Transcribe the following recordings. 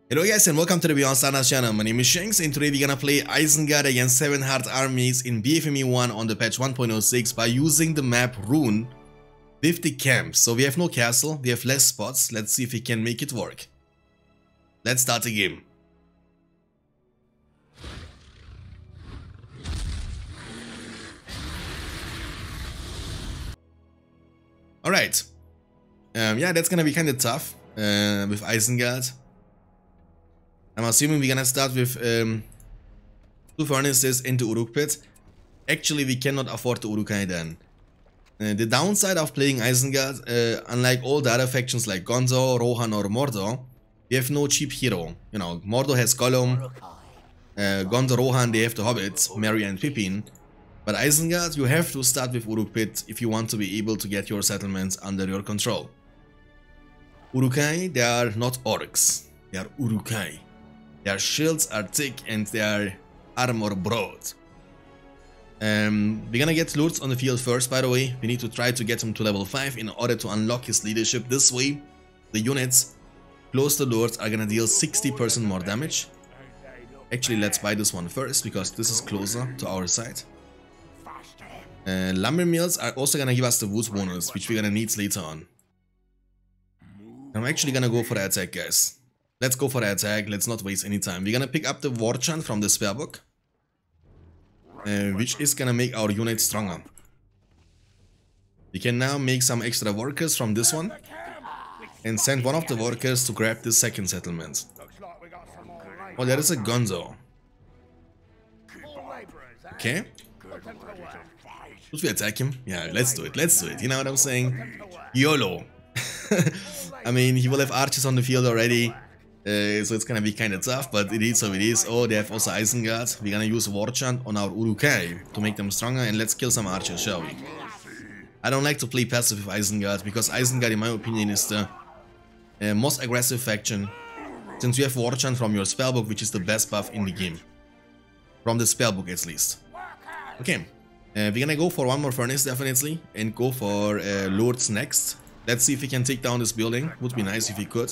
Hello guys and welcome to the Beyond Stardust channel. My name is Shanks and today we're gonna play Isengard against 7 Heart armies in BFME 1 on the patch 1.06 by using the map Rune with the camp. So we have no castle, we have less spots. Let's see if we can make it work. Let's start the game. Alright. Yeah, that's gonna be kinda tough with Isengard. I'm assuming we're gonna start with 2 furnaces into Uruk pit. Actually, we cannot afford the Uruk-hai then. The downside of playing Isengard, unlike all the other factions like Gonzo, Rohan or Mordor, we have no cheap hero. You know, Mordor has Gollum, Gonzo, Rohan, they have the Hobbits, Merry and Pippin. But Isengard, you have to start with Uruk pit if you want to be able to get your settlements under your control. Uruk-hai, they are not orcs, they are Uruk-hai. Their shields are thick and their armor broad. We're gonna get Lurtz on the field first, by the way. We need to try to get him to level 5 in order to unlock his leadership. This way, the units close to Lurtz are gonna deal 60% more damage. Actually, let's buy this one first, because this is closer to our side. Lumber mills are also gonna give us the wood bonus, which we're gonna need later on. I'm actually gonna go for the attack, guys. Let's go for the attack, let's not waste any time. We're gonna pick up the war chant from the spare book, which is gonna make our unit stronger. We can now make some extra workers from this one and send one of the workers to grab the second settlement. Oh, there is a Gonzo. Okay. Should we attack him? Yeah, let's do it, let's do it. You know what I'm saying? YOLO. I mean, he will have archers on the field already. So it's gonna be kinda tough, but it is so it is. Oh, they have also Isengard. We're gonna use War Chant on our Uruk-hai to make them stronger, and let's kill some archers, shall we? I don't like to play passive with Isengard, because Isengard, in my opinion, is the most aggressive faction, since you have War Chant from your spellbook, which is the best buff in the game. From the spellbook, at least. Okay, we're gonna go for one more furnace, definitely, and go for Lords next. Let's see if we can take down this building. Would be nice if we could.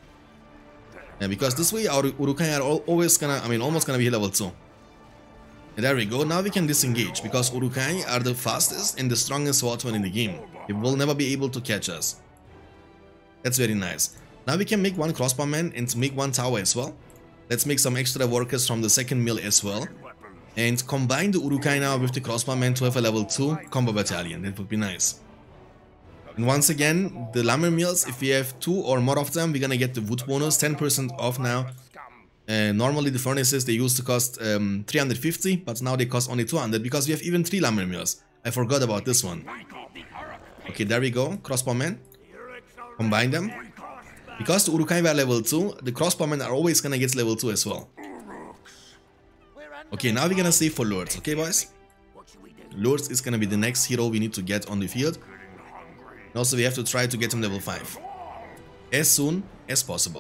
Because this way our Uruk-hai are always gonna, almost gonna be level 2. And there we go, now we can disengage, because Uruk-hai are the fastest and the strongest swordsmen in the game. They will never be able to catch us. That's very nice. Now we can make one crossbowman and make one tower as well. Let's make some extra workers from the second mill as well. And combine the Uruk-hai now with the crossbowman to have a level 2 combo battalion, that would be nice. And once again, the lumber mills, if we have 2 or more of them, we're gonna get the wood bonus, 10% off now. Normally the furnaces, they used to cost 350, but now they cost only 200, because we have even 3 lumber mills. I forgot about this one. Okay, there we go, crossbowmen. Combine them. Because the Uruk-hai were level 2, the crossbowmen are always gonna get level 2 as well. Okay, now we're gonna save for Lurtz, okay boys? Lurtz is gonna be the next hero we need to get on the field. Also, we have to try to get him level 5 as soon as possible.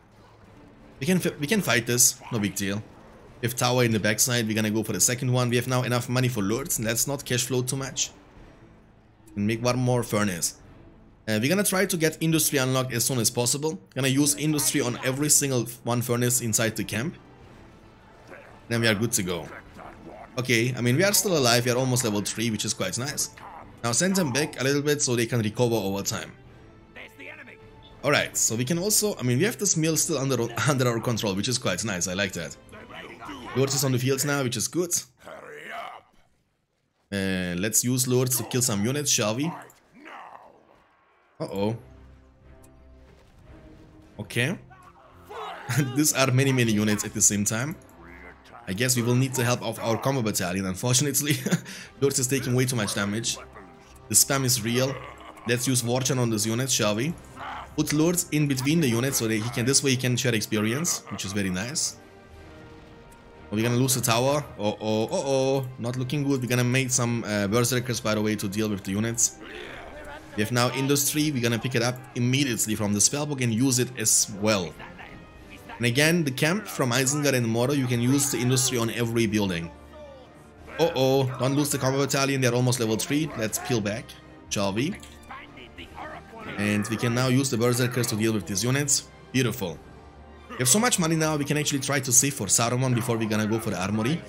We can fight this, no big deal. With tower in the backside, we're gonna go for the second one. We have now enough money for Lurtz. Let's not cash flow too much. And make one more furnace. We're gonna try to get industry unlocked as soon as possible. Gonna use industry on every single one furnace inside the camp. Then we are good to go. Okay, we are still alive. We are almost level 3, which is quite nice. Now send them back a little bit so they can recover over time. Alright, so we can also, we have this mill still under our control, which is quite nice, I like that. Lurtz is on the fields now, which is good. Let's use Lurtz to kill some units, shall we? Uh-oh. Okay. These are many units at the same time. I guess we will need the help of our combo battalion, unfortunately. Lurtz is taking way too much damage. The spam is real. Let's use War Chant on this unit, shall we? Put Lurtz in between the units so that this way he can share experience, which is very nice. We're gonna lose the tower. Not looking good. We're gonna make some berserkers, by the way, to deal with the units. We have now industry. We're gonna pick it up immediately from the spellbook and use it as well. And again, the camp from Isengard and Mordor, you can use the industry on every building. Don't lose the combo battalion, they're almost level 3. Let's peel back, shall we? And we can now use the berserkers to deal with these units. Beautiful. We have so much money now, we can actually try to save for Saruman before we're gonna go for the armory.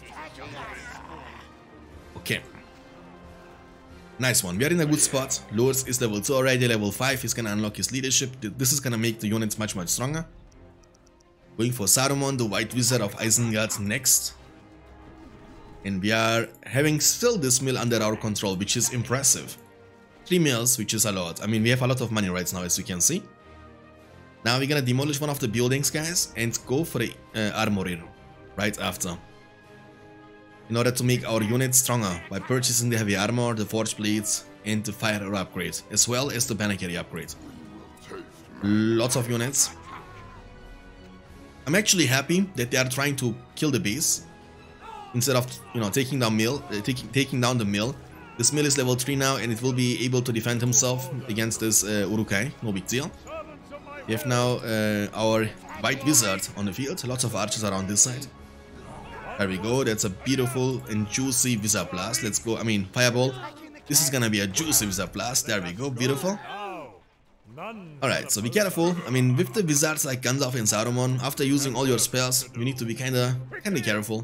Okay. Nice one, we are in a good spot. Lourdes is level 2 already, level 5, he's gonna unlock his leadership. This is gonna make the units much stronger. Going for Saruman, the White Wizard of Isengard next. And we are having still this mill under our control, which is impressive. 3 mills, which is a lot. I mean, we have a lot of money right now, as you can see. Now we're gonna demolish one of the buildings, guys, and go for the armory right after. In order to make our units stronger by purchasing the heavy armor, the forge blades, and the fire upgrade, as well as the banner carry upgrade. Lots of units. I'm actually happy that they are trying to kill the base instead of, you know, taking down the mill. This mill is level 3 now, and it will be able to defend himself against this Uruk-hai. No big deal. We have now our White Wizard on the field. Lots of archers around this side. There we go. That's a beautiful and juicy Wizard Blast. Let's go. I mean, Fireball. This is gonna be a juicy Wizard Blast. There we go. Beautiful. Alright, so be careful. I mean, with the wizards like Gandalf and Saruman, after using all your spells, you need to be kinda careful.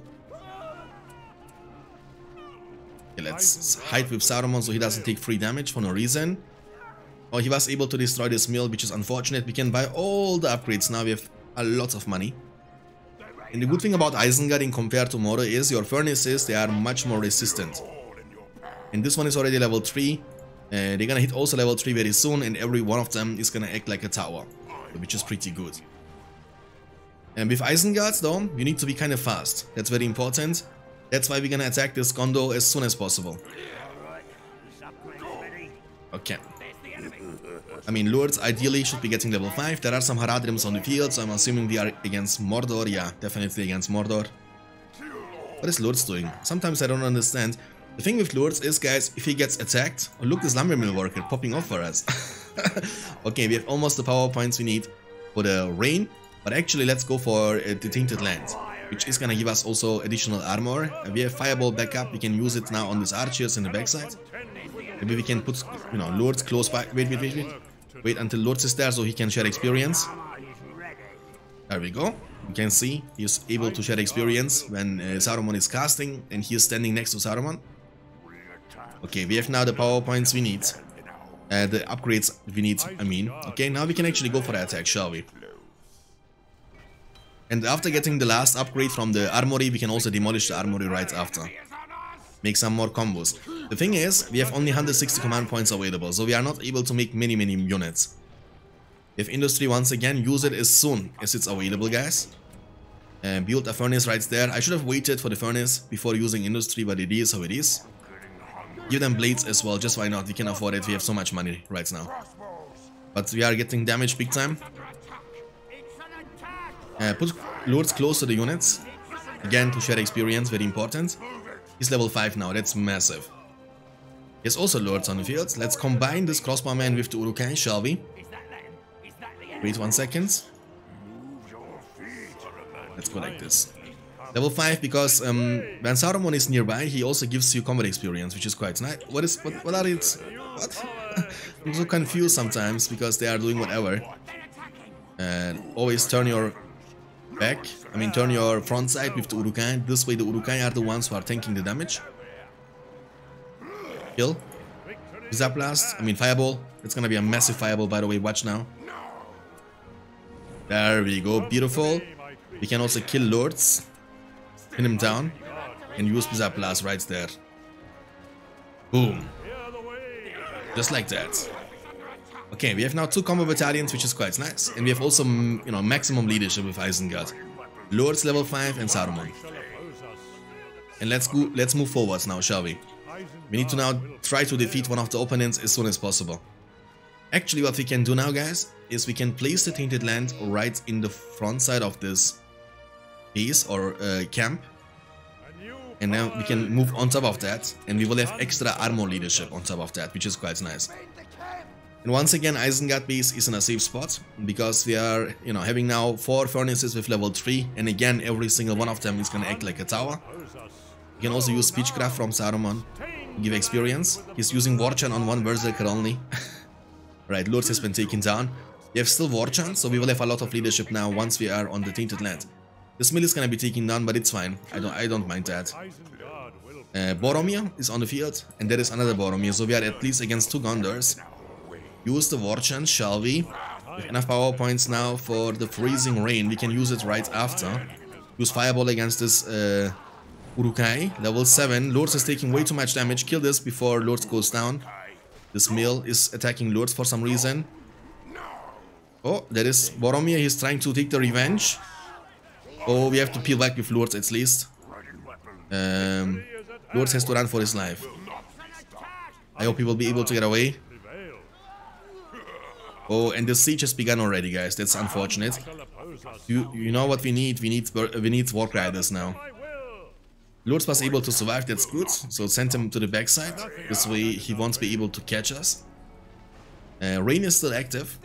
Okay, let's hide with Saruman so he doesn't take free damage for no reason. Oh, he was able to destroy this mill, which is unfortunate. We can buy all the upgrades now. We have a lot of money. And the good thing about Isengard in compared to Mordor is your furnaces, they are much more resistant. And this one is already level 3. They're gonna hit also level 3 very soon, and every one of them is gonna act like a tower, which is pretty good. And with Isengard though, you need to be kind of fast. That's very important. That's why we're gonna attack this Gondor as soon as possible. Okay. I mean, Lourdes ideally should be getting level 5. There are some Haradrims on the field, so I'm assuming we are against Mordor. Yeah, definitely against Mordor. What is Lourdes doing? Sometimes I don't understand. The thing with Lourdes is, guys, if he gets attacked... Oh, look, this lumber mill worker popping off for us. Okay, we have almost the power points we need for the rain. But actually, let's go for the Tainted Land, which is gonna give us also additional armor. We have Fireball backup. We can use it now on these archers in the backside. Maybe we can put, you know, Lourdes close by. Wait. Wait until Lourdes is there so he can share experience. There we go. You can see he's able to share experience when Saruman is casting and he is standing next to Saruman. Okay, we have now the power points we need. The upgrades we need, I mean. Okay, now we can actually go for the attack, shall we? And after getting the last upgrade from the armory, we can also demolish the armory right after. Make some more combos. The thing is, we have only 160 command points available, so we are not able to make many units. If industry once again, use it as soon as it's available, guys. Build a furnace right there. I should have waited for the furnace before using industry, but it is how it is. Give them blades as well, just why not? We can afford it, we have so much money right now. But we are getting damaged big time. Put Lourdes close to the units. Again, to share experience, very important. He's level 5 now, that's massive. Here's also Lourdes on the field. Let's combine this crossbowman with the Uruk-hai, shall we? Wait 1 second. Let's go like this. Level 5 because when Saruman is nearby, he also gives you combat experience, which is quite nice. What are it? What? I'm so confused sometimes because they are doing whatever. And always turn your back, I mean turn your front side with the Uruk-hai. This way the Uruk-hai are the ones who are tanking the damage. Kill. Wizard Blast, I mean Fireball. It's gonna be a massive Fireball, by the way, watch now. There we go, beautiful. We can also kill Lourdes, pin him down, and use Wizard Blast right there. Boom. Just like that. Okay, we have now 2 combo battalions, which is quite nice. And we have also, you know, maximum leadership with Isengard. Lourdes level 5 and Saruman. And let's move forwards now, shall we? We need to now try to defeat one of the opponents as soon as possible. Actually, what we can do now, guys, is we can place the Tainted Land right in the front side of this base or camp. And now we can move on top of that, and we will have extra armor leadership on top of that, which is quite nice. And once again, Isengard base is in a safe spot, because we are, you know, having now 4 furnaces with level 3, and again, every single one of them is gonna act like a tower. You can also use Speechcraft from Saruman to give experience. He's using Warchan on 1 berserker only. Right, Lourdes has been taken down. We have still War Chant, so we will have a lot of leadership now once we are on the Tainted Land. This mill is gonna be taken down, but it's fine. I don't mind that. Boromir is on the field, and there is another Boromir, so we are at least against 2 Gondors. Use the War Chant, shall we? We have enough power points now for the Freezing Rain. We can use it right after. Use Fireball against this Uruk-hai. Level 7. Lourdes is taking way too much damage. Kill this before Lourdes goes down. This mill is attacking Lourdes for some reason. Oh, there is Boromir. He's trying to take the revenge. Oh, we have to peel back with Lourdes at least. Lourdes has to run for his life. I hope he will be able to get away. Oh, and the siege has begun already, guys. That's unfortunate. You know what we need? We need Warp Riders now. Lourdes was able to survive. That's good. So send him to the backside. This way he won't be able to catch us. Rain is still active.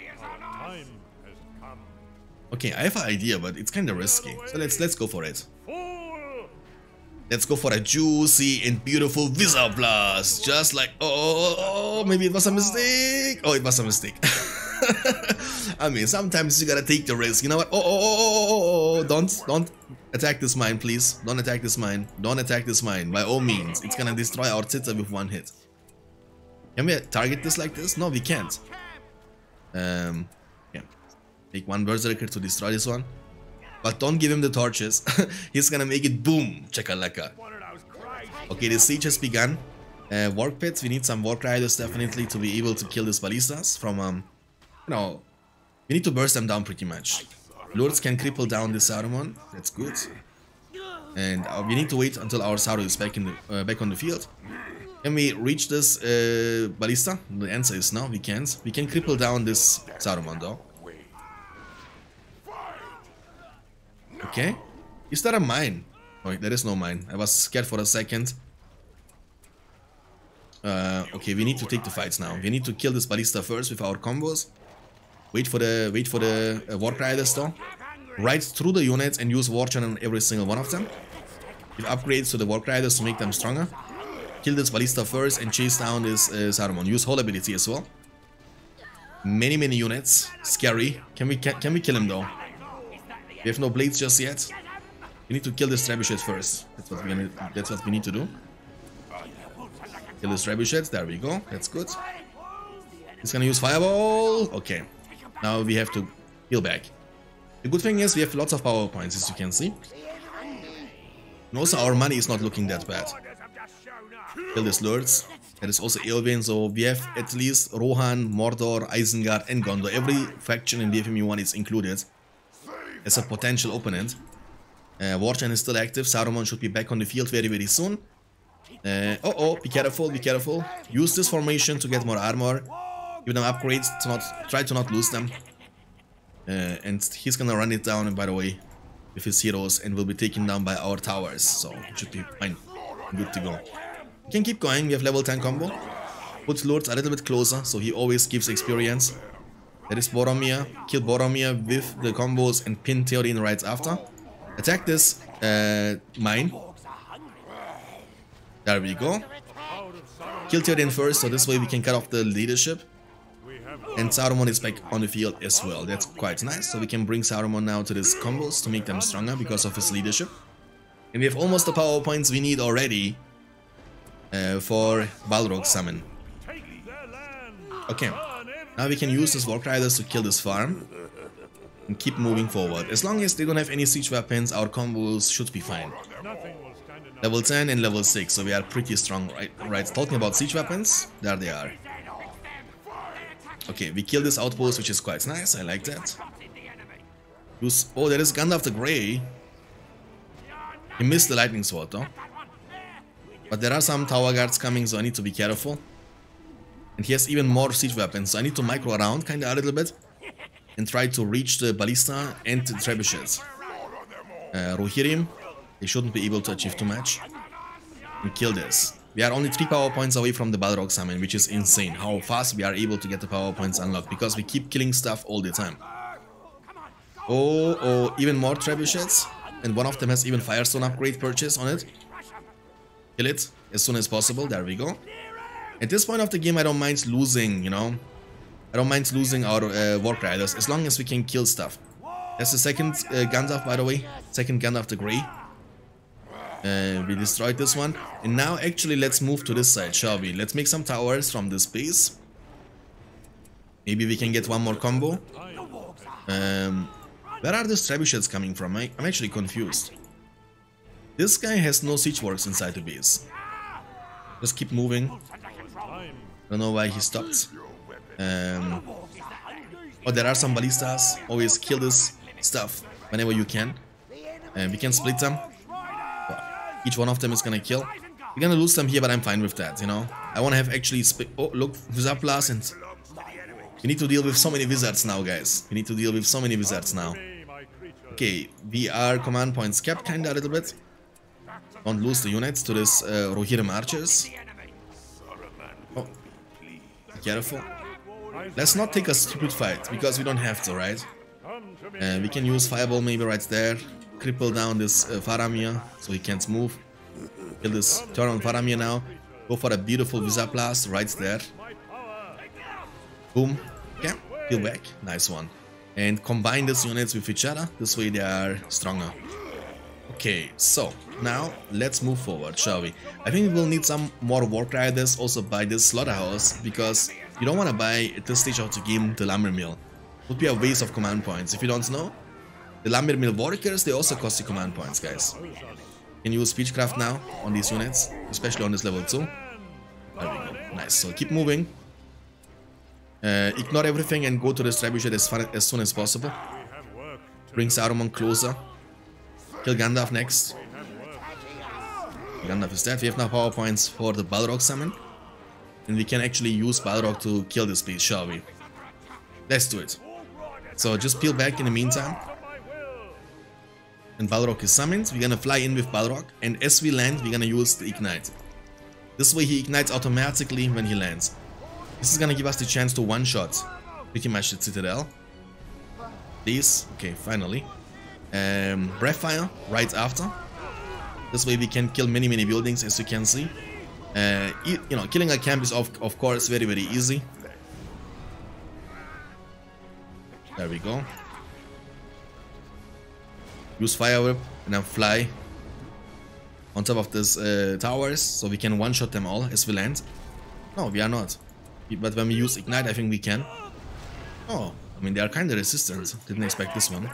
Okay, I have an idea, but it's kind of risky. So let's go for it. Let's go for a juicy and beautiful Wizard Blast. Just like, oh, maybe it was a mistake. Oh, it was a mistake. I mean, sometimes you gotta take the risk. You know what? Oh, don't attack this mine, please. Don't attack this mine. Don't attack this mine. By all means, it's gonna destroy our Zither with 1 hit. Can we target this like this? No, we can't. Yeah. Make 1 Berserker to destroy this one. But don't give him the torches. He's gonna make it boom, chakalaka. Okay, the siege has begun. Warp Pits, we need some Warp Riders definitely to be able to kill these ballistas from, you know, we need to burst them down pretty much. Lourdes can cripple down this Saruman, that's good. And we need to wait until our Saru is back back on the field. Can we reach this ballista? The answer is no, we can't. We can cripple down this Saruman though. Okay, is there a mine? Oh, there is no mine. I was scared for a second. Okay, we need to take the fights now. We need to kill this ballista first with our combos. Wait for the Warp Riders though. Ride through the units and use War Chant on every single one of them. Give upgrades to the Warp Riders to make them stronger. Kill this ballista first and chase down this Saruman. Use whole ability as well. Many units. Scary. Can we kill him though? We have no blades just yet. We need to kill this Trebuchet first. That's what we need to do. Kill this Trebuchet. There we go. That's good. He's gonna use Fireball. Okay. Now we have to heal back. The good thing is we have lots of power points, as you can see. And also our money is not looking that bad. Kill this Lourdes. There is also Eowyn, so we have at least Rohan, Mordor, Isengard and Gondor. Every faction in BFMU 1 is included as a potential opponent. War Chant is still active. Saruman should be back on the field very soon. Be careful, be careful. Use this formation to get more armor. Give them upgrades to try to not lose them. And he's gonna run it down, by the way, with his heroes and will be taken down by our towers. So it should be fine. Good to go. We can keep going. We have level 10 combo. Put Lourdes a little bit closer, so he always gives experience. There is Boromir. Kill Boromir with the combos and pin Theoden right after. Attack this mine. There we go. Kill Theoden first, so this way we can cut off the leadership. And Saruman is back on the field as well. That's quite nice. So we can bring Saruman now to these combos to make them stronger because of his leadership. And we have almost the power points we need already for Balrog summon. Okay. Now we can use these Warp Riders to kill this farm and keep moving forward. As long as they don't have any siege weapons, our combos should be fine. Level 10 and level 6, so we are pretty strong, right? Talking about siege weapons, there they are. Okay, we kill this outpost, which is quite nice, I like that. Oh, there is Gandalf the Grey. He missed the lightning sword though. But there are some tower guards coming, so I need to be careful. And he has even more siege weapons, so I need to micro around kinda a little bit and try to reach the ballista and the trebuchets. Rohirrim, they shouldn't be able to achieve too much. And kill this. We are only 3 power points away from the Balrog summon, which is insane how fast we are able to get the power points unlocked, because we keep killing stuff all the time. Oh, even more trebuchets, and one of them has even Firestone upgrade purchase on it. Kill it as soon as possible, there we go. At this point of the game I don't mind losing, you know, I don't mind losing our Warp Riders as long as we can kill stuff. That's the second Gandalf, by the way. Second Gandalf the Grey. We destroyed this one. And now actually let's move to this side, shall we? Let's make some towers from this base. Maybe we can get one more combo. Where are these trebuchets coming from? I'm actually confused. This guy has no siege works inside the base. Just keep moving. I don't know why he stopped. Oh, there are some ballistas. Always kill this stuff whenever you can. We can split them. Each one of them is gonna kill. We're gonna lose them here, but I'm fine with that, you know. I wanna have actually oh, look, Wizard Blast, and we need to deal with so many wizards now, guys. We need to deal with so many wizards now. Okay, we are command points capped kinda a little bit. Don't lose the units to this Rohirrim archers. Oh, be careful. Let's not take a stupid fight, because we don't have to, right? We can use Fireball maybe right there. Cripple down this Faramir, so he can't move. Kill this turn on Faramir now. Go for a beautiful Wizard Blast right there. Boom. Okay, heal back. Nice one. And combine these units with each other. This way they are stronger. Okay, so now let's move forward, shall we? I think we will need some more Warp Riders also by this Slaughterhouse, because you don't want to buy at this stage of the game the Lumber Mill. It would be a waste of command points. If you don't know, the Lumber Mill Workers, they also cost you command points, guys. You can use Speechcraft now on these units, especially on this level 2. There we go. Nice. So keep moving. Ignore everything and go to this trebuchet as soon as possible. Bring Saruman closer. Kill Gandalf next. Gandalf is dead. We have now power points for the Balrog summon. And we can actually use Balrog to kill this beast, shall we? Let's do it. So just peel back in the meantime. And Balrog is summoned. We're gonna fly in with Balrog. And as we land, we're gonna use the Ignite. This way he ignites automatically when he lands. This is gonna give us the chance to one-shot pretty much the Citadel. Please. Okay, finally. Breathfire right after. This way we can kill many buildings, as you can see. You know, killing a camp is of course very easy. There we go. Use Fire Whip and then fly on top of these towers, so we can one-shot them all as we land. No, we are not. But when we use Ignite, I think we can. Oh, I mean, they are kinda resistant. Didn't expect this one.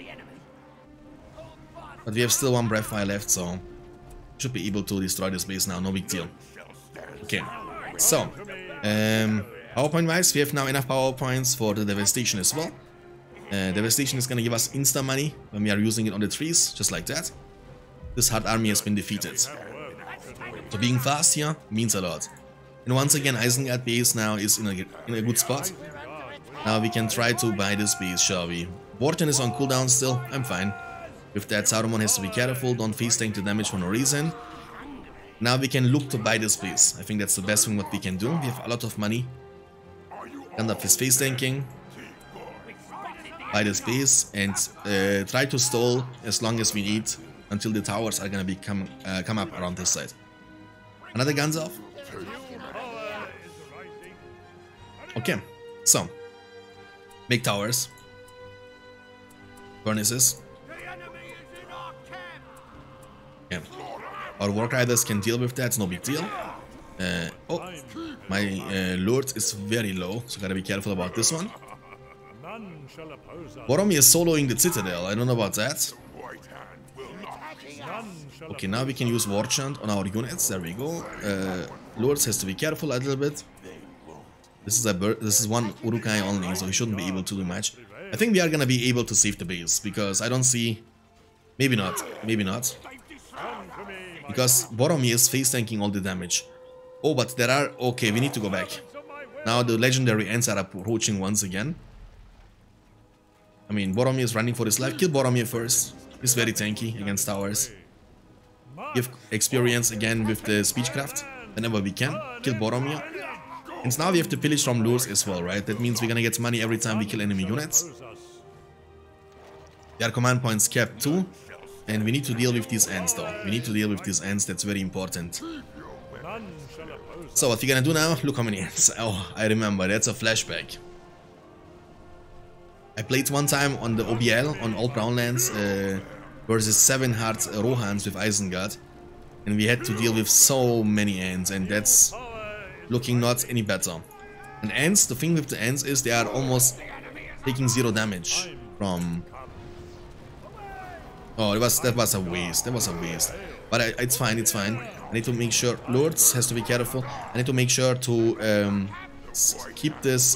But we have still one Breathfire left, so should be able to destroy this base now, no big deal. Okay, so power point wise, we have now enough power points for the Devastation as well. Devastation is gonna give us insta money when we are using it on the trees, just like that. This hard army has been defeated. So being fast here means a lot. And once again, Isengard base now is in a good spot. Now we can try to buy this base, shall we? Vorten is on cooldown still, I'm fine. With that, Saruman has to be careful, don't face tank the damage for no reason. Now we can look to buy this base. I think that's the best thing what we can do. We have a lot of money. Gandalf is face tanking. Buy this base and try to stall as long as we need until the towers are gonna come up around this side. Another Gandalf. Okay, so make towers, furnaces. Yeah, our Warp Riders can deal with that, no big deal. Oh, my Lord is very low, so gotta be careful about this one. Boromir is soloing the Citadel, I don't know about that. Okay, now we can use War Chant on our units, there we go. Lords has to be careful a little bit. This is one Uruk-hai only, so he shouldn't be able to do much. I think we are gonna be able to save the base, because I don't see... Maybe not. Because Boromir is face tanking all the damage. Oh, but there are... Okay, we need to go back. Now the legendary ants are approaching once again. I mean, Boromir is running for his life. Kill Boromir first. He's very tanky against towers. Give experience again with the Speechcraft whenever we can. Kill Boromir. And now we have to pillage from lures as well, right? That means we're gonna get money every time we kill enemy units. Their command points capped too. And we need to deal with these ants though. We need to deal with these ants, that's very important. So what we're gonna do now? Look how many ants. Oh, I remember, that's a flashback. I played one time on the OBL on Old Brown Lands versus 7 hard Rohans with Isengard, and we had to deal with so many Ents, and that's looking not any better. And Ents, the thing with the Ents is they are almost taking 0 damage from... Oh, that was a waste. That was a waste. But it's fine. It's fine. I need to make sure. Lords has to be careful. I need to make sure to keep this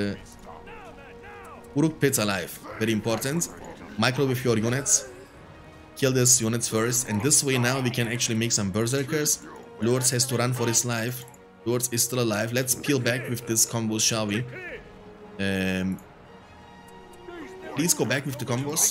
Uruk pits alive. Very important. Micro with your units. Kill these units first. And this way now we can actually make some berserkers. Lords has to run for his life. Lords is still alive. Let's peel back with this combo, shall we? Please go back with the combos.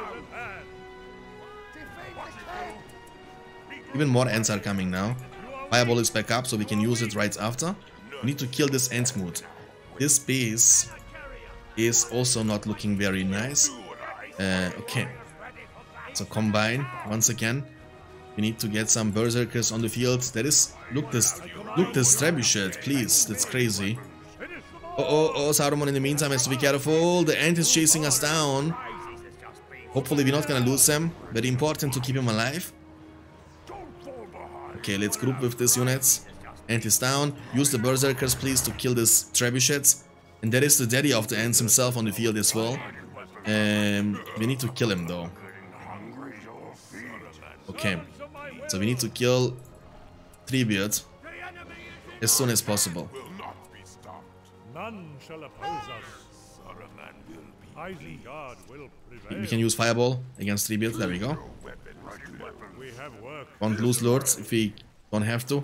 Even more Ents are coming now. Fireball is back up, so we can use it right after. We need to kill this Entmood. This base is also not looking very nice. Okay. So combine once again. We need to get some berserkers on the field. That is, look this trebuchet, please. That's crazy. Oh, Saruman in the meantime has to be careful. The Ent is chasing us down. Hopefully we're not gonna lose him. Very important to keep him alive. Okay, let's group with these units. Ent is down. Use the berserkers, please, to kill these trebuchets. And that is the daddy of the Ents himself on the field as well. We need to kill him though. Okay, so we need to kill Treebeard as soon as possible. None shall oppose us. Isengard will prevail. We can use Fireball against Treebeard. There we go. We have work. Won't lose Lords if we don't have to.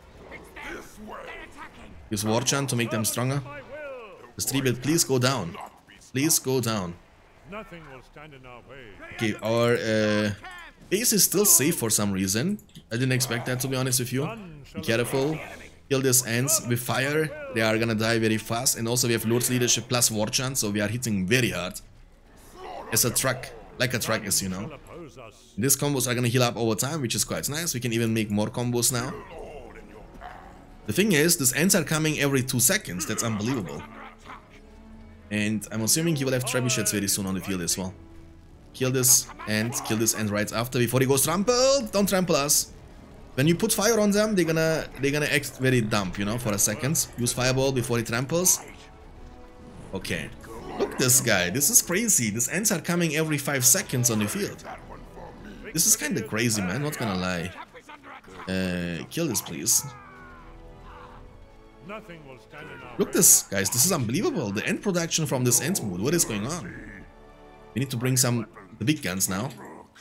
Use War Chant to make them stronger. The Treebeard, please go down. Please go down. Nothing will stand in our way. Okay, our base is still safe for some reason. I didn't expect that, to be honest with you. Be careful. Kill these Ents with fire. They are gonna die very fast. And also we have Lord's Leadership plus War Chant, so we are hitting very hard. As a truck. Like a truck, as you know. These combos are gonna heal up over time, which is quite nice. We can even make more combos now. The thing is, these Ents are coming every 2 seconds. That's unbelievable. And I'm assuming he will have trebuchets very soon on the field as well. Kill this Ent right after, before he goes trampled. Don't trample us. When you put fire on them, they're gonna act very dumb, you know, for a second. Use Fireball before he tramples. Okay. Look this guy. This is crazy. These Ents are coming every 5 seconds on the field. This is kinda crazy, man. Not gonna lie. Kill this, please. Look this, guys. This is unbelievable. The end production from this Entmood. What is going on? We need to bring the big guns now.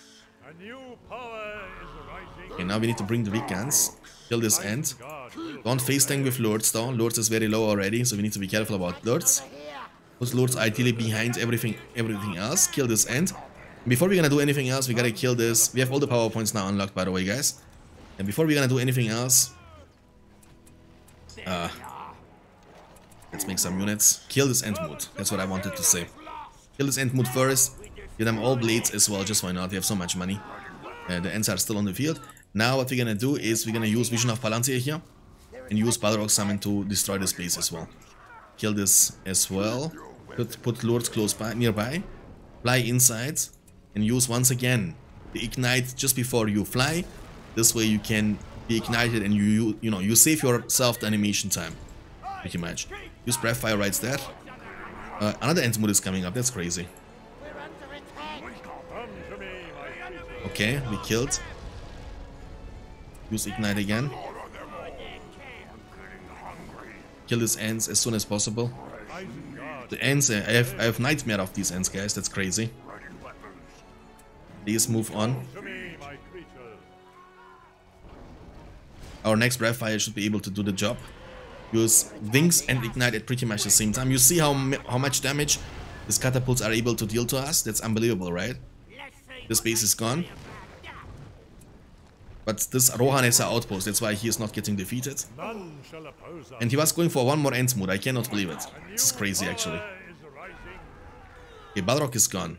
Okay, now we need to bring the big guns. Kill this Ent. Don't face tank with Lords though. Lords is very low already, so we need to be careful about Lords. Put Lords ideally behind everything else. Kill this Ent. Before we're gonna do anything else, we gotta kill this. We have all the power points now unlocked, by the way, guys. And before we're gonna do anything else, let's make some units. Kill this Entmood. That's what I wanted to say. Kill this Entmood first. Give them all blades as well, just why not? We have so much money. The Ents are still on the field. Now what we're gonna do is we're gonna use Vision of Palantir here. And use Balrog Summon to destroy this base as well. Kill this as well. Put Lords close by, nearby. Fly inside. And use once again the Ignite just before you fly. This way you can be ignited and you save yourself the animation time. Pretty much. Use Breath Fire right there. Another Entmood is coming up. That's crazy. Okay, we killed. Use Ignite again. Kill these Ents as soon as possible. The Ents, I have nightmare of these Ents, guys. That's crazy. Please move on. Our next Breath Fire should be able to do the job. Use Wings and Ignite at pretty much the same time. You see how much damage these catapults are able to deal to us? That's unbelievable, right? This base is gone. But this Rohan is our outpost, that's why he is not getting defeated. And he was going for one more Entmood, I cannot believe it. This is crazy, actually. Okay, Balrog is gone.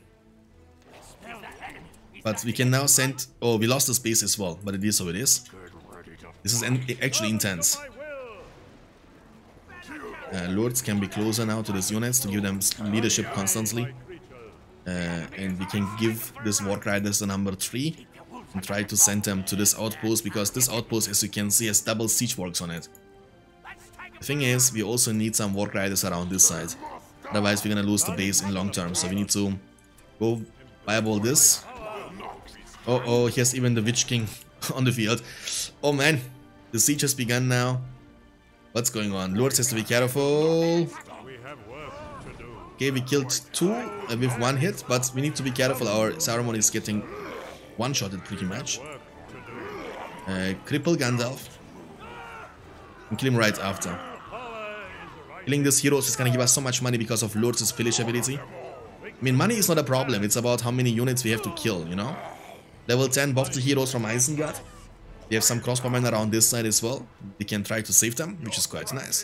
But we can now send... Oh, we lost the space as well, but it is how it is. This is actually intense. Lords can be closer now to these units to give them leadership constantly. And we can give this Warg Riders the number 3 and try to send them to this outpost, because this outpost, as you can see, has double siege works on it. The thing is, we also need some Warg Riders around this side. Otherwise, we're gonna lose the base in long term. So we need to go fireball this. Oh, he has even the Witch King on the field. Oh man, the siege has begun now. What's going on? Lords has to be careful. Okay, we killed 2 with 1 hit, but we need to be careful. Our Saruman is getting one-shotted pretty much. Cripple Gandalf. And kill him right after. Killing these heroes is gonna give us so much money because of Lord's Pillage ability. I mean, money is not a problem, it's about how many units we have to kill, you know? Level 10 buff the heroes from Isengard. We have some crossbowmen around this side as well. We can try to save them, which is quite nice.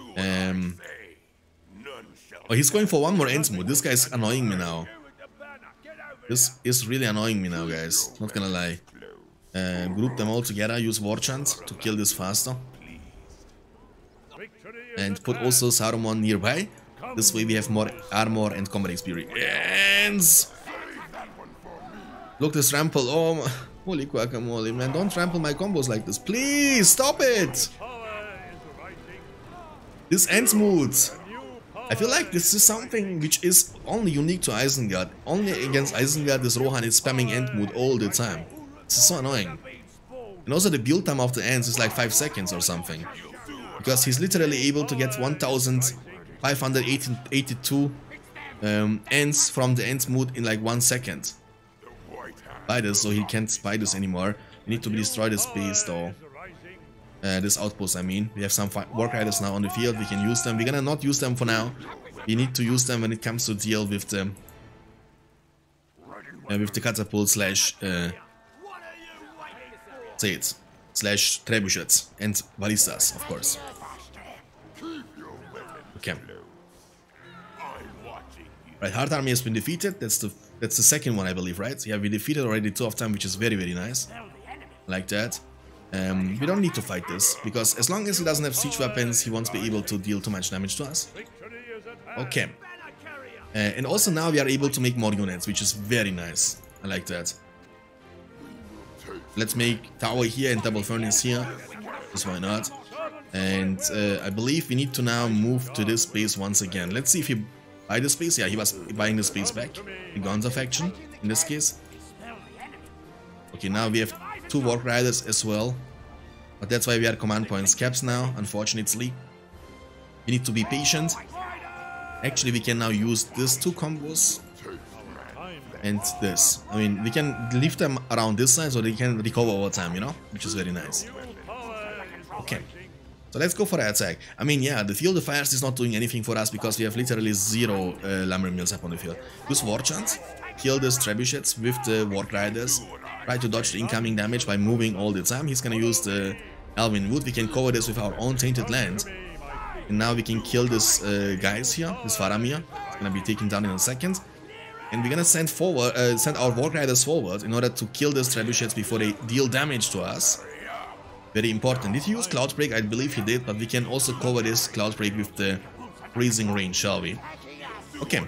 Oh, he's going for one more Ensmoot. This guy's annoying me now. This is really annoying me now, guys. Not gonna lie. Group them all together, use War Chant to kill this faster. And put also Saruman nearby. This way we have more armor and combat experience. Look, this trample. Oh, holy guacamole, man. Don't trample my combos like this. Please, stop it. This Ensmoot. I feel like this is something which is only unique to Isengard. Only against Isengard, this Rohan is spamming Ensmoot all the time. This is so annoying. And also the build time of the Ents is like 5 seconds or something. Because he's literally able to get 1582 Ents from the Ensmoot in like 1 second. By this, so he can't spy this anymore. We need to destroy this base though. This outpost, I mean. We have some Warg Riders now on the field. We can use them. We're gonna not use them for now. We need to use them when it comes to deal with the catapult slash say it, slash trebuchets and ballistas, of course. Okay. Right, Hard Army has been defeated. That's the second one, I believe, right? Yeah, we defeated already 2 of them, which is very, very nice. Like that. We don't need to fight this, because as long as he doesn't have siege weapons, he won't be able to deal too much damage to us. Okay. And also now we are able to make more units, which is very nice. I like that. Let's make tower here and double furnace here. Just why not? And I believe we need to now move to this base once again. Let's see if he buy the space. Yeah, he was buying the space back. The Gonza faction, in this case. Okay, now we have 2 Warg Riders as well. But that's why we are command points caps now, unfortunately. We need to be patient. Actually, we can now use these 2 combos. And this. I mean, we can leave them around this side so they can recover over time, you know? Which is very nice. Okay. So let's go for the attack. I mean, yeah, the Field of Fires is not doing anything for us because we have literally 0 lumber mills up on the field. Use War Chant. Kill these trebuchets with the Warg Riders. Try to dodge the incoming damage by moving all the time. He's gonna use the Elven Wood. We can cover this with our own Tainted Land. And now we can kill this guys here, this Faramir. It's gonna be taken down in a second. And we're gonna send our Warg Riders forward in order to kill these trebuchets before they deal damage to us. Very important. Did he use Cloudbreak? I believe he did, but we can also cover this Cloudbreak with the freezing range, shall we? Okay.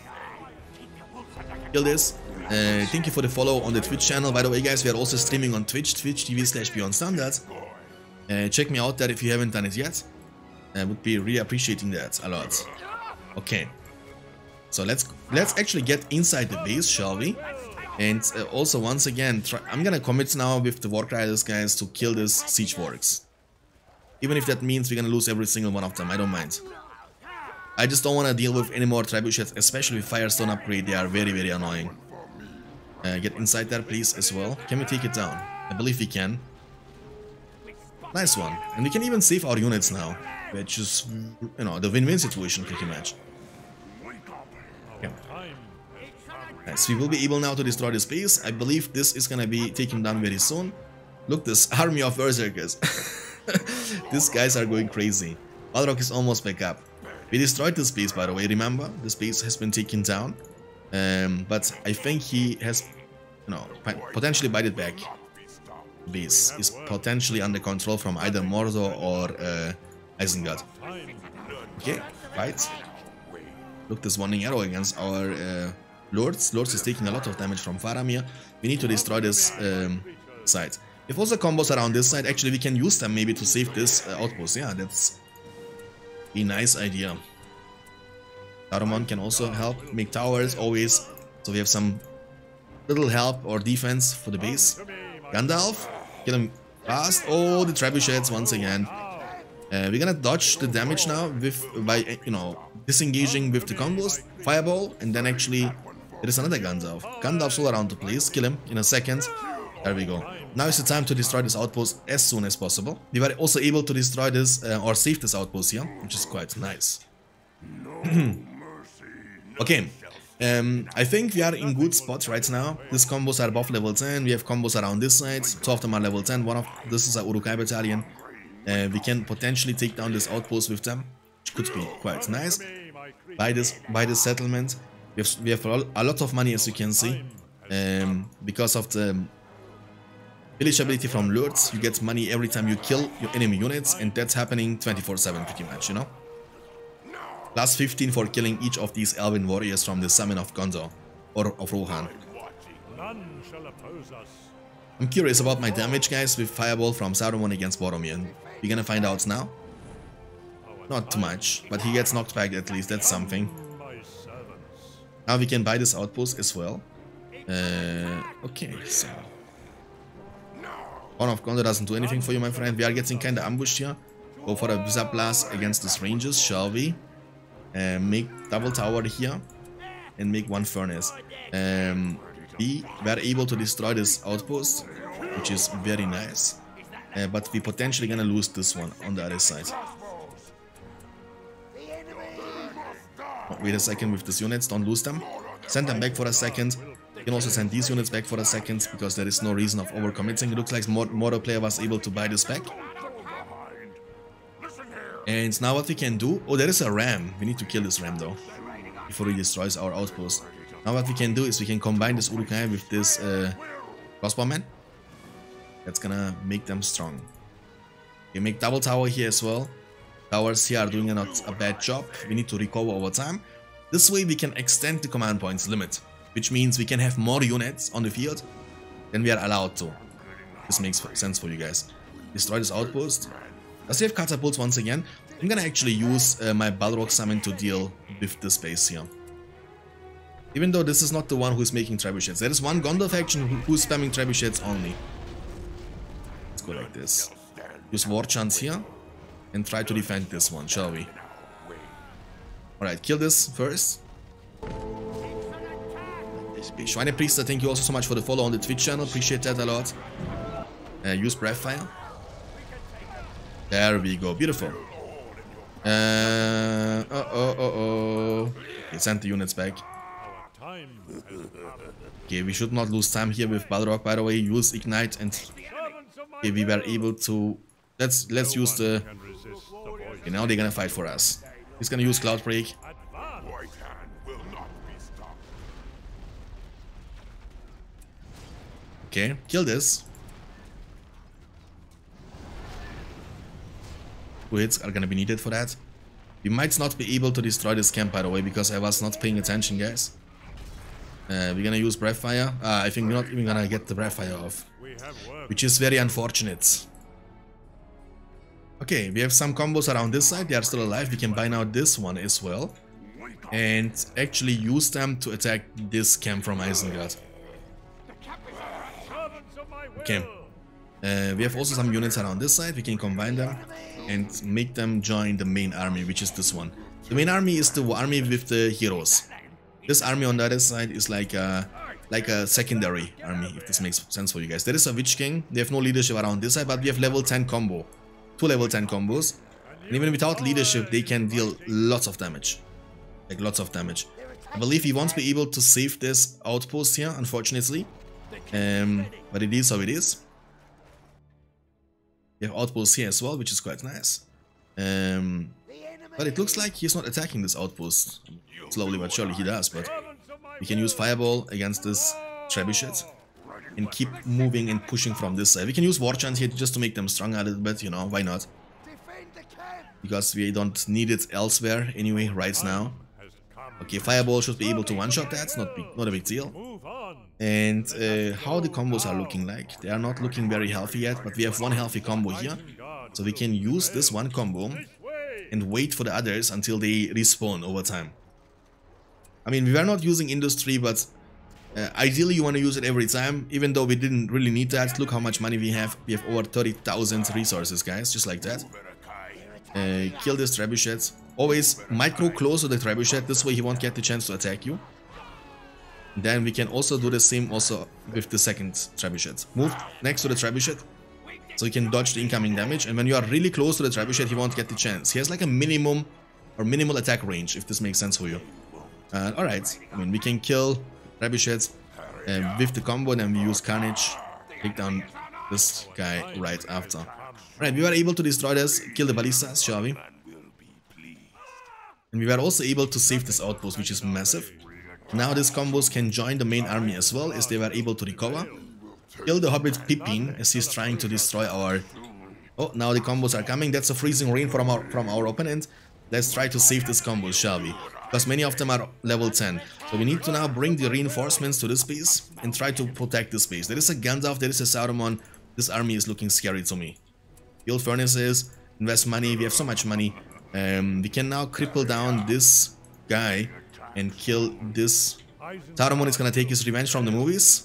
Kill this. Thank you for the follow on the Twitch channel. By the way, guys, we are also streaming on Twitch, twitch.tv/BeyondStandard. Check me out there if you haven't done it yet. I would be really appreciating that a lot. Okay. So let's actually get inside the base, shall we? And also, once again, I'm gonna commit now with the Warg Riders, guys, to kill these Siege Wargs. Even if that means we're gonna lose every single one of them, I don't mind. I just don't want to deal with any more trebuchets, especially with Firestone upgrade. They are very, very annoying. Get inside there, please, as well. Can we take it down? I believe we can. Nice one. And we can even save our units now, which is, you know, the win-win situation pretty much. Yeah. Nice. We will be able now to destroy this base. I believe this is gonna be taken down very soon. Look, this army of berserkers. These guys are going crazy. Balrog is almost back up. We destroyed this base, by the way, remember? This base has been taken down. But I think he has, you know, potentially bite it back. Base is potentially under control from either Mordor or Isengard. Okay, fight. Look, this warning arrow against our Lords. Lords is taking a lot of damage from Faramir. We need to destroy this side. If also combos around this side, actually we can use them maybe to save this outpost. Yeah, that's a nice idea. Saruman can also help make towers always, so we have some little help or defense for the base. Gandalf, kill him fast. Oh, the trebuchets once again. We're gonna dodge the damage now by disengaging with the combos, fireball, and then actually there is another Gandalf. Gandalf's all around the place. Kill him in a second. There we go. Now is the time to destroy this outpost as soon as possible. We were also able to destroy this or save this outpost here, which is quite nice. Okay, I think we are in good spots right now. These combos are above level 10. We have combos around this side. 2 of them are level 10. This is our Uruk-hai battalion. We can potentially take down this outpost with them, which could be quite nice. By this settlement, we have a lot of money, as you can see, because of the village ability from Lords. You get money every time you kill your enemy units, and that's happening 24/7 pretty much, Plus 15 for killing each of these elven warriors from the summon of Gondor or of Rohan. I'm curious about my damage, guys, with Fireball from Saruman against Boromir. We're gonna find out now. Not too much, but he gets knocked back at least, that's something. Now we can buy this outpost as well. Okay, so... One of Gondor doesn't do anything for you, my friend. We are getting kinda ambushed here. Go for a Wizard Blast against these ranges, shall we? Make double tower here and make one furnace. We were able to destroy this outpost, which is very nice, but we potentially gonna lose this one on the other side. Wait a second with these units, don't lose them. Send them back for a second. You can also send these units back for a second, because there is no reason of overcommitting. It looks like Mordor player was able to buy this back. And now what we can do... Oh, there is a ram. We need to kill this ram though, before he destroys our outpost. Now what we can do is we can combine this Uruk-hai with this crossbowman. That's gonna make them strong. We make double tower here as well. Towers here are doing not a bad job. We need to recover over time. This way we can extend the command points limit, which means we can have more units on the field than we are allowed to. This makes sense for you guys. Destroy this outpost. Does he have catapults once again? I'm gonna actually use my Balrog summon to deal with this base here. Even though this is not the one who's making trebuchets. There is one Gondor faction who's spamming trebuchets only. Let's go like this. Use war chants here and try to defend this one, shall we? Alright, kill this first. Schweinepriester, thank you also so much for the follow on the Twitch channel. Appreciate that a lot. Use Breathfire. There we go, beautiful. Okay, send the units back. Okay, we should not lose time here with Balrog, by the way. Use Ignite and... Okay, we were able to... Let's use the... Okay, now they're gonna fight for us. He's gonna use Cloud Break. Okay, kill this. 2 hits are gonna be needed for that. We might not be able to destroy this camp, by the way, because I was not paying attention, guys. We're gonna use Breathfire. I think we're not even gonna get the Breathfire off, which is very unfortunate. Okay, we have some combos around this side. They are still alive. We can buy now this one as well, and actually use them to attack this camp from Isengard. Okay. We have also some units around this side. We can combine them and make them join the main army, which is this one. The main army is the army with the heroes. This army on the other side is like a secondary army, if this makes sense for you guys. There is a Witch King. They have no leadership around this side, but we have level 10 combo. 2 level 10 combos. And even without leadership, they can deal lots of damage. Like lots of damage. I believe we won't be able to save this outpost here, unfortunately. But it is how it is. We have outposts here as well, which is quite nice. But it looks like he's not attacking this outpost. Slowly but surely he does, but we can use Fireball against this trebuchet and keep moving and pushing from this side. We can use War Chant here just to make them stronger a little bit, you know, why not? because we don't need it elsewhere anyway right now. Okay, Fireball should be able to one-shot that, not a big deal. Move on. And how the combos are looking like, they are not looking very healthy yet, but we have one healthy combo here. So we can use this one combo and wait for the others until they respawn over time. I mean, we were not using industry, but ideally you want to use it every time, even though we didn't really need that. Look how much money we have. We have over 30,000 resources, guys, just like that. Kill this trebuchet. Always micro close to the trebuchet, this way he won't get the chance to attack you. Then we can also do the same also with the second trebuchet. Move next to the trebuchet, so you can dodge the incoming damage, and when you are really close to the trebuchet, he won't get the chance. He has like a minimum or minimal attack range, if this makes sense for you. Alright, I mean, we can kill trebuchets with the combo, and then we use Carnage, take down this guy right after. Alright, we were able to destroy this, kill the ballistas, shall we? And we were also able to save this outpost, which is massive. Now these combos can join the main army as well, as they were able to recover. Kill the Hobbit Pippin, as he's trying to destroy our... Oh, now the combos are coming. That's a freezing rain from our opponent. Let's try to save these combos, shall we? Because many of them are level 10. So we need to now bring the reinforcements to this base and try to protect this base. There is a Gandalf, there is a Saruman. This army is looking scary to me. Build furnaces, invest money, we have so much money. We can now cripple down this guy and kill this. Saruman is gonna take his revenge from the movies.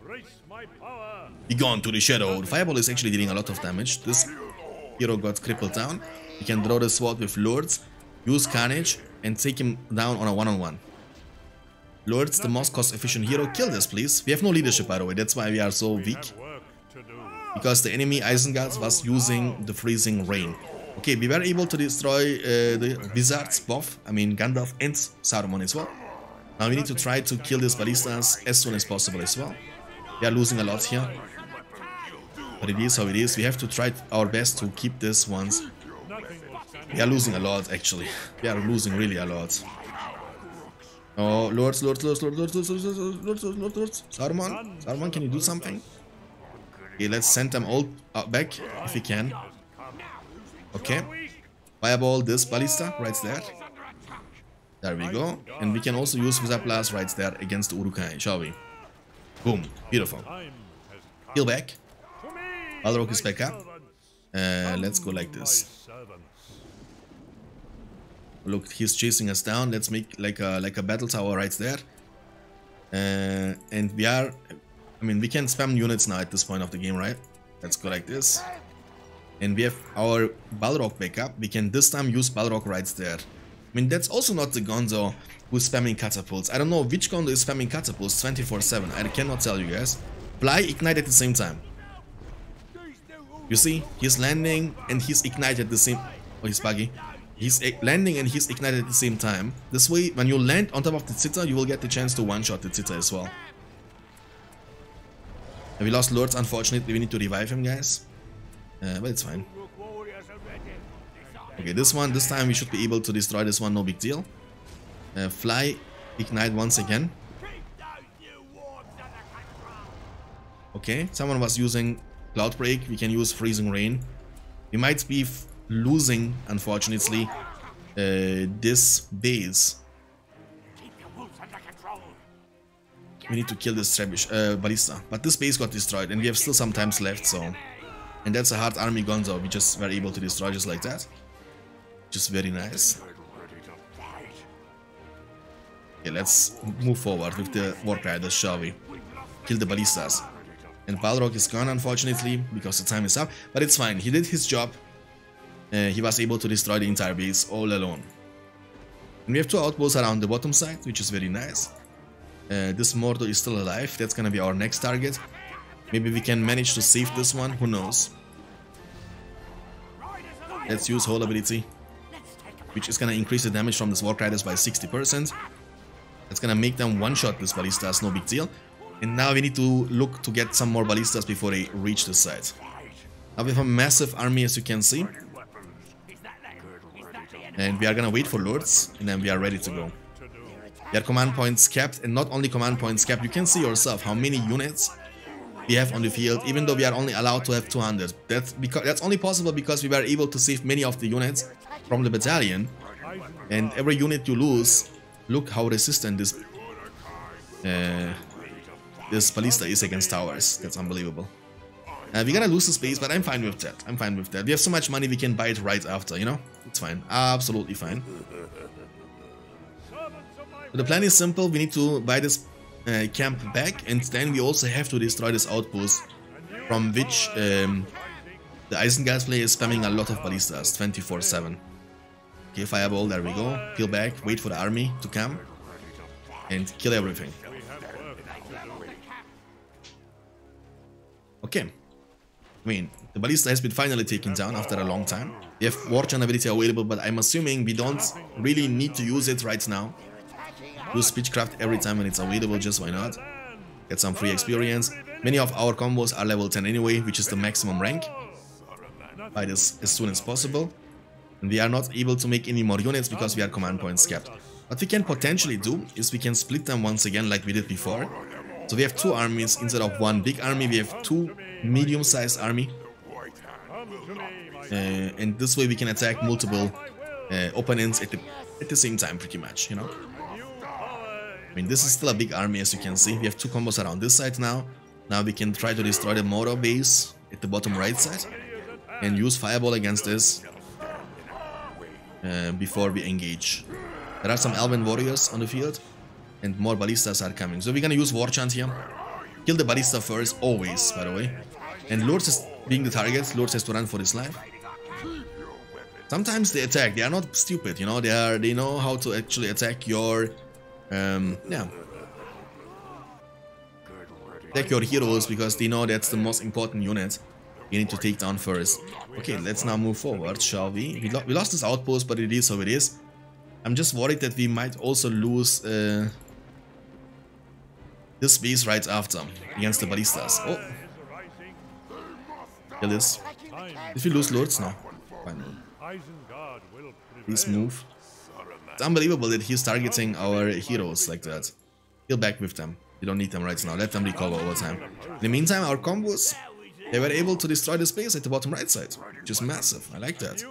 Be gone to the shadow. The fireball is actually dealing a lot of damage. This hero got crippled down. You can draw the sword with Lords, use Carnage, and take him down on a one-on-one. Lords, the most cost-efficient hero. Kill this, please. We have no leadership, by the way. That's why we are so weak. Because the enemy Isengard was using the freezing rain. Okay, we were able to destroy the wizards, both, I mean Gandalf and Saruman as well. Now we need to try to kill these ballistas as soon as possible as well. We are losing a lot here. But it is how it is. We have to try our best to keep this ones. We are losing a lot, actually. We are losing really a lot. Oh, Lords. Saruman, can you do something? Okay, let's send them all back if we can. Okay, fireball this ballista right there. There we go. And we can also use Wizard Blast right there against the Uruk-hai, shall we? Boom, beautiful. Heal back. Balrog is back up. Let's go like this. Look, he's chasing us down. Let's make like a battle tower right there. And we are, I mean, we can spam units now at this point of the game, right? Let's go like this. And we have our Balrog backup. We can this time use Balrog right there. I mean, that's also not the Gonzo who's spamming catapults. I don't know which Gonzo is spamming catapults 24/7. I cannot tell you guys. Fly, ignite at the same time. You see, he's landing and he's ignited at the same... Oh, he's buggy. He's landing and he's ignited at the same time. This way, when you land on top of the Zither, you will get the chance to one-shot the Zither as well. And we lost Lords, unfortunately. We need to revive him, guys. But it's fine. Okay, this time we should be able to destroy this one, no big deal. Fly, ignite once again. Okay, someone was using Cloud Break. We can use Freezing Rain. We might be losing, unfortunately, this base. We need to kill this ballista. But this base got destroyed and we have still some times left, so... And that's a hard army Gonzo we just were able to destroy just like that. Just very nice. Okay, let's move forward with the Warg Riders, shall we? Kill the ballistas. And Balrog is gone, unfortunately, because the time is up. But it's fine, he did his job. He was able to destroy the entire base all alone. And we have two outposts around the bottom side, which is very nice. This Mordor is still alive, that's gonna be our next target. Maybe we can manage to save this one, who knows. Let's use Whole ability, which is gonna increase the damage from this Warg Riders by 60%. That's gonna make them one-shot this ballistas, no big deal. And now we need to look to get some more ballistas before they reach the site. Now we have a massive army, as you can see. And we are gonna wait for Lords, and then we are ready to go. We have command points capped, and not only command points capped, you can see yourself how many units we have on the field, even though we are only allowed to have 200. That's only possible because we were able to save many of the units from the battalion, and every unit you lose, look how resistant this ballista is against towers. That's unbelievable. We're gonna lose the space, but I'm fine with that. I'm fine with that. We have so much money, we can buy it right after, you know? It's fine. Absolutely fine. So the plan is simple. We need to buy this camp back, and then we also have to destroy this outpost from which the Isengard player is spamming a lot of ballistas 24/7. Okay, fireball, there we go. Peel back, wait for the army to come, and kill everything. Okay. I mean, the ballista has been finally taken down after a long time. We have War Chant ability available, but I'm assuming we don't really need to use it right now. Use Speechcraft every time when it's available, just why not? Get some free experience. Many of our combos are level 10 anyway, which is the maximum rank. Buy this as soon as possible. And we are not able to make any more units because we are command points capped. What we can potentially do is we can split them once again like we did before. So we have two armies instead of one big army, we have two medium-sized army. And this way we can attack multiple opponents at the same time pretty much, you know. I mean, this is still a big army, as you can see. We have two combos around this side now. Now we can try to destroy the mortar base at the bottom right side and use fireball against this before we engage. There are some Elven warriors on the field and more ballistas are coming. So we're gonna use War Chant here. Kill the ballista first, always, by the way. And Lourdes is being the target. Lourdes has to run for his life. Sometimes they attack. They are not stupid, you know. They know how to actually attack your attack your heroes because they know that's the most important unit you need to take down first. Okay, let's now move forward, shall we? We lost this outpost, but it is how it is. I'm just worried that we might also lose this base right after against the ballistas. Oh, kill this. Did we lose Lourdes? No. Fine. Please move. It's unbelievable that he's targeting our heroes like that. Heal back with them. We don't need them right now. Let them recover over time. In the meantime, our combos, they were able to destroy the space at the bottom right side, which is massive. I like that.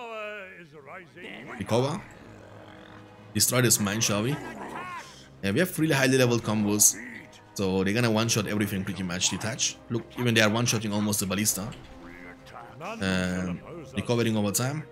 Recover. Destroy this mine, shall we? Yeah, we have really highly leveled combos, so they're gonna one-shot everything pretty much. Detach. Look, even they are one-shotting almost the ballista. Recovering over time.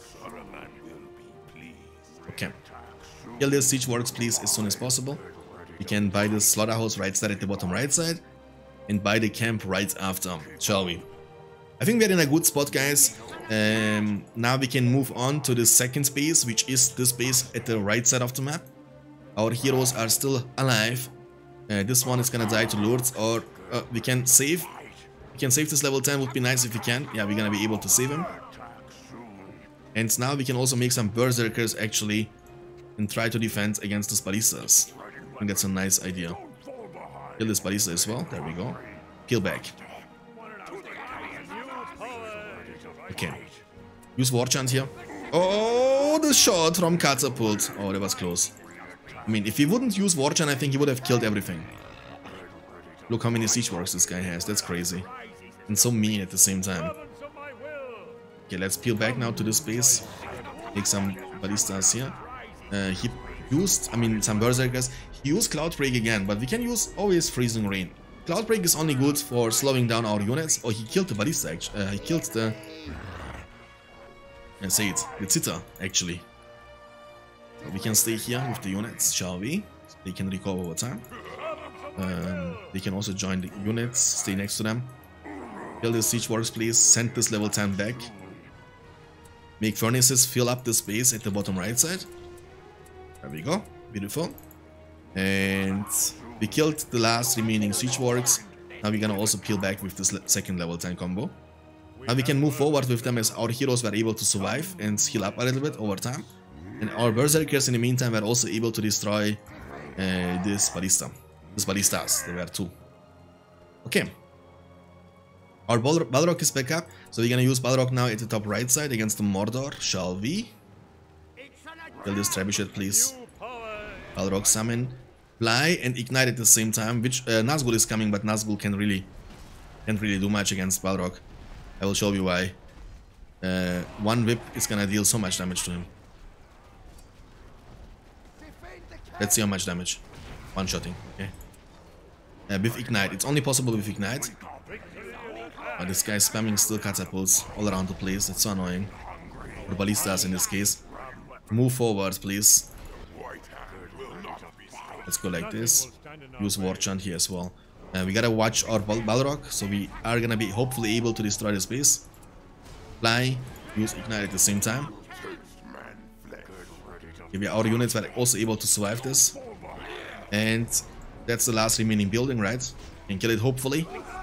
Okay. Kill this siege works, please, as soon as possible. We can buy the slaughterhouse right side at the bottom right side and buy the camp right after, shall we? I think we're in a good spot, guys. Now we can move on to the second space, which is this space at the right side of the map. Our heroes are still alive. This one is gonna die to Lourdes, or we can save. We can save this level 10, would be nice if we can. Yeah, we're gonna be able to save him. And now we can also make some berserkers actually and try to defend against the ballistas. I think that's a nice idea. Kill this ballista as well. There we go. Peel back. Okay. Use War Chant here. Oh, the shot from Catapult. Oh, that was close. I mean, if he wouldn't use War Chant, I think he would have killed everything. Look how many siege works this guy has. That's crazy. And so mean at the same time. Okay, let's peel back now to this base. Take some ballistas here. He used, I mean, some berserkers. He used Cloudbreak again, but we can use always Freezing Rain. Cloudbreak is only good for slowing down our units. Oh, he killed the ballista, actually. He killed the... I say it, the Zither, actually. So we can stay here with the units, shall we? They can recover over time. They can also join the units, stay next to them. Kill the siege works, please. Send this level 10 back. Make furnaces, fill up the space at the bottom right side. There we go. Beautiful. And we killed the last remaining siege works. Now we're gonna also peel back with this second level 10 combo. Now we can move forward with them as our heroes were able to survive and heal up a little bit over time. And our berserkers in the meantime were also able to destroy this ballista. These ballistas, there were two. Okay. Our Balrog is back up, so we're gonna use Balrog now at the top right side against the Mordor, shall we? Kill this trebuchet, please. Balrog summon, fly and ignite at the same time, which Nazgul is coming, but Nazgul can't really do much against Balrog. I will show you why. One whip is gonna deal so much damage to him. Let's see how much damage. One-shotting, okay. With Ignite. It's only possible with Ignite. But this guy is spamming still catapults all around the place. It's so annoying. Or ballistas in this case. Move forward, please. Let's go like this. Use War Chant here as well. We gotta watch our Balrog, so we are gonna be hopefully able to destroy this base. Fly, use Ignite at the same time. Maybe our units were also able to survive this. And that's the last remaining building, right? Can kill it hopefully.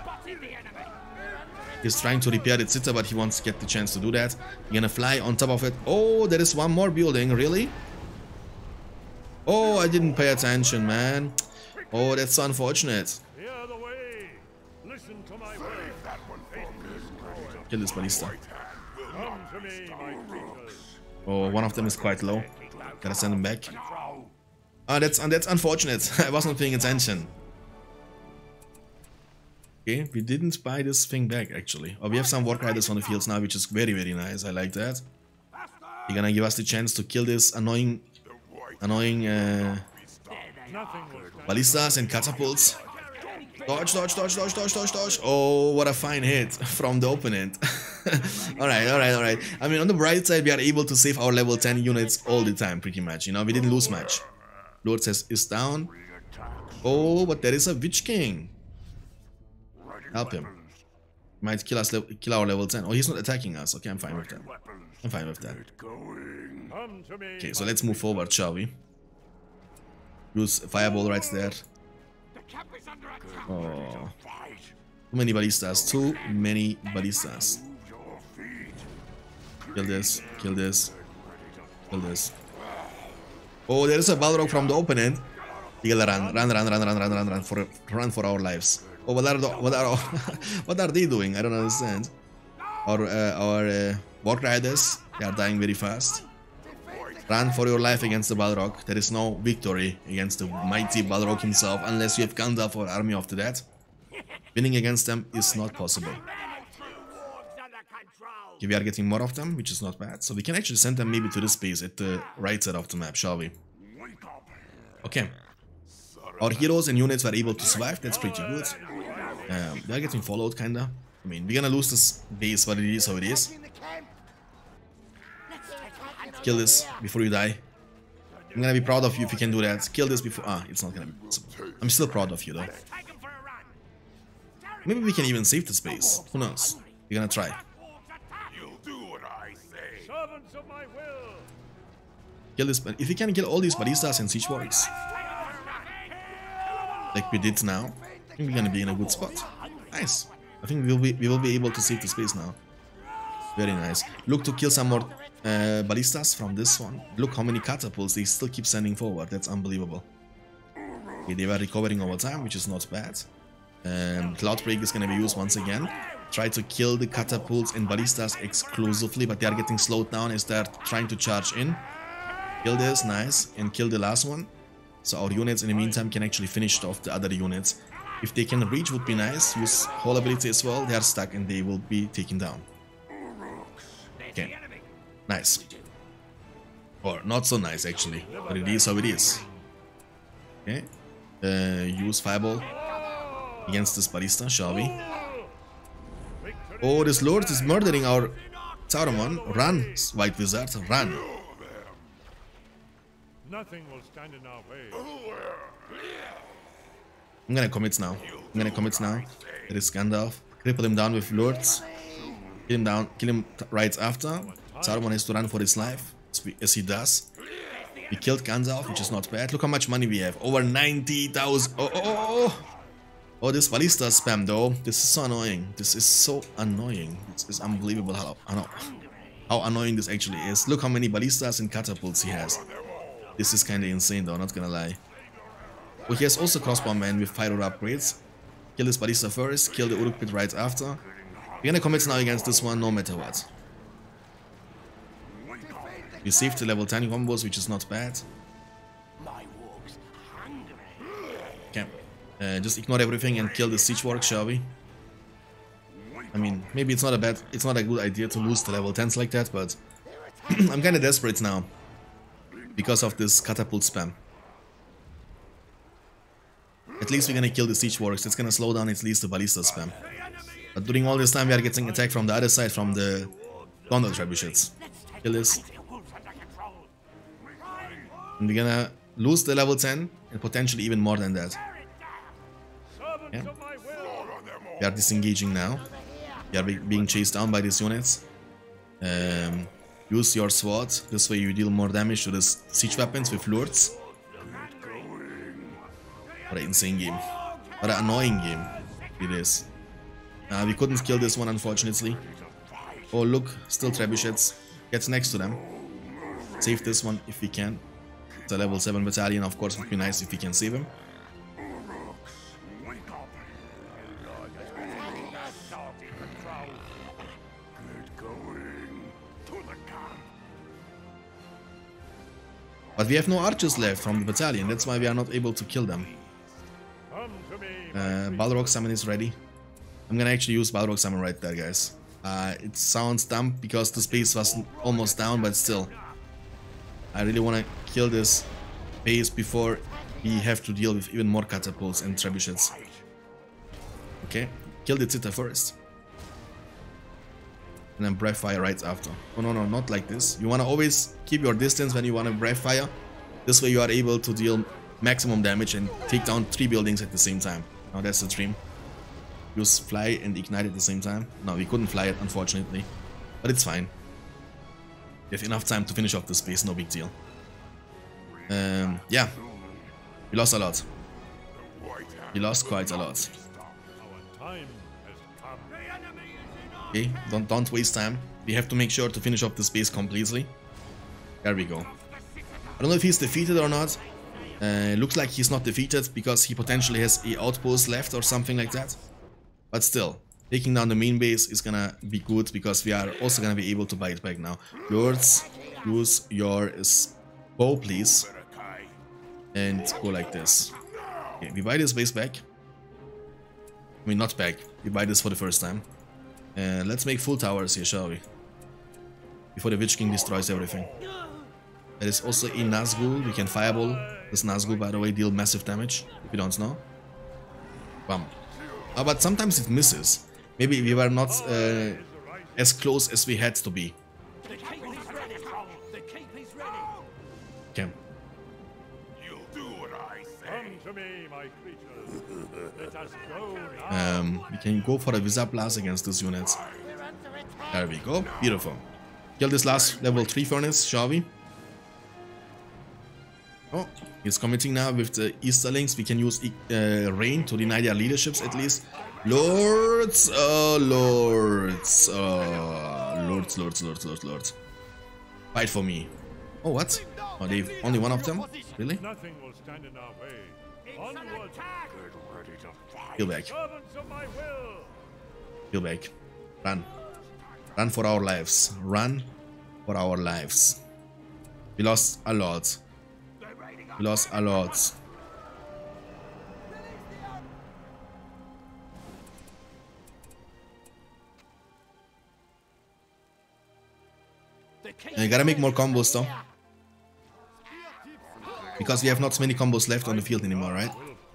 He's trying to repair the Zither, but he wants to get the chance to do that. You're gonna fly on top of it. Oh, there is one more building, really? Oh, I didn't pay attention, man. Oh, that's so unfortunate. Kill this ballista. Oh, one of them is quite low. Gotta send him back. Ah, that's unfortunate. I wasn't paying attention. Okay, we didn't buy this thing back actually. Oh, we have some Warg Riders on the fields now, which is very, very nice. I like that. You're gonna give us the chance to kill this annoying ballistas and catapults. Dodge, dodge, dodge, dodge, dodge, dodge, dodge. Oh, what a fine hit from the opponent. Alright, alright, alright. I mean, on the bright side, we are able to save our level 10 units all the time, pretty much. You know, we didn't lose much. Lord says is down. Oh, but there is a Witch King. Help him. Might kill us, kill our level 10. Oh, he's not attacking us. Okay, I'm fine with that. I'm fine with that. Okay, so let's move forward, shall we? Use Fireball right there. Oh. Too many ballistas. Too many ballistas. Kill this. Kill this. Kill this. Oh, there is a Balrog from the opponent. We gotta run for our lives. Oh, what are they doing? I don't understand. Our Warg Riders, they are dying very fast. Run for your life against the Balrog. There is no victory against the mighty Balrog himself unless you have Gandalf or Army of the Dead. Winning against them is not possible. Okay, we are getting more of them, which is not bad. So we can actually send them maybe to this base at the right side of the map, shall we? Okay. Our heroes and units were able to survive, that's pretty good. They are getting followed, kinda. I mean, we're gonna lose this base, but it is how it is. Kill this before you die. I'm gonna be proud of you if you can do that. Kill this before... Ah, it's not gonna be possible. I'm still proud of you, though. Maybe we can even save this base. Who knows? We're gonna try. Kill this... If we can kill all these ballistas and siege warriors, like we did now, I think we're gonna be in a good spot. Nice. I think we will be able to save the space now. Very nice. Look to kill some more ballistas from this one. Look how many catapults they still keep sending forward. That's unbelievable. Okay, they were recovering over time, which is not bad. Cloudbreak is gonna be used once again. Try to kill the catapults and ballistas exclusively, but they are getting slowed down as they're trying to charge in. Kill this, nice, and kill the last one. So our units in the meantime can actually finish off the other units. If they can reach would be nice. Use whole ability as well. They are stuck and they will be taken down. Okay. Nice. Or not so nice actually. But it is how it is. Okay. Use Fireball against this ballista, shall we? Oh, this Lord is murdering our Saruman. Run, White Wizard, run. Nothing will stand in our way. I'm gonna commit now. There is Gandalf. Cripple him down with Lords. Kill him down. Kill him right after. Saruman has to run for his life, as he does. We killed Gandalf, which is not bad. Look how much money we have. Over 90,000. Oh, this ballista spam though. This is so annoying. This is so annoying. This is unbelievable how annoying this actually is. Look how many ballistas and catapults he has. This is kinda insane though, not gonna lie. Oh, he has also crossbowmen with fire upgrades. Kill this ballista first, kill the Uruk pit right after. We're gonna commit now against this one no matter what. We saved the level 10 combos, which is not bad. Okay. Just ignore everything and kill the siege warg, shall we? I mean, maybe it's not a good idea to lose the level 10s like that, but I'm kinda desperate now because of this catapult spam. At least we're gonna kill the siege works. It's gonna slow down at least the ballista spam. But during all this time we are getting attacked from the other side from the Gondor trebuchets. Kill this. And we're gonna lose the level 10 and potentially even more than that. Yeah. We are disengaging now. We are being chased down by these units. Use your sword. This way you deal more damage to the siege weapons with lures. What an insane game. What an annoying game it is. We couldn't kill this one, unfortunately. Oh look, still trebuchets. Get next to them. Save this one if we can. It's a level 7 battalion, of course it would be nice if we can save him. But we have no archers left from the battalion, that's why we are not able to kill them. Balrog summon is ready. I'm gonna actually use Balrog summon right there, guys. It sounds dumb because the space was almost down, but still. I really wanna kill this base before we have to deal with even more catapults and trebuchets. Okay, kill the Zither first. And then breath fire right after. Oh no, no, not like this. You wanna always keep your distance when you wanna breath fire. This way you are able to deal maximum damage and take down 3 buildings at the same time. Now that's the dream. Use fly and ignite at the same time. No, we couldn't fly it, unfortunately. But it's fine. We have enough time to finish off the space, no big deal. Yeah. We lost a lot. We lost quite a lot. Okay, don't waste time. We have to make sure to finish off the space completely. There we go. I don't know if he's defeated or not. Looks like he's not defeated because he potentially has an outpost left or something like that. But still, taking down the main base is gonna be good because we are also gonna be able to buy it back now. Lords, use your bow, please. And go like this. Okay, we buy this base back. I mean, not back. We buy this for the first time. Let's make full towers here, shall we? Before the Witch King destroys everything. There is also a Nazgul. We can fireball this Nazgul, by the way, deal massive damage. If you don't know. Bam. But sometimes it misses. Maybe we were not as close as we had to be. Okay. We can go for a Visor Blast against this unit. There we go. Beautiful. Kill this last level 3 furnace, shall we? Oh, he's committing now with the Easterlings. We can use rain to deny their leaderships at least. Lords! Oh, lords! Lords. Fight for me. Oh, what? Oh, they've only one of them? Really? Nothing will stand in our way. Onward. Heal back. Heal back. Run. Run for our lives. Run for our lives. We lost a lot. We lost a lot. You gotta make more combos though. Because we have not so many combos left on the field anymore, right?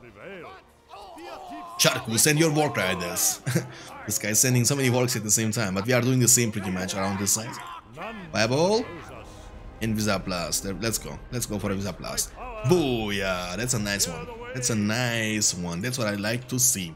Sharku, send your Warg Riders. This guy is sending so many Wargs at the same time, but we are doing the same pretty much around this side. Fireball and Visor Blast. Let's go. Let's go for a Visor Blast. Booyah! That's a nice one. That's a nice one. That's what I like to see.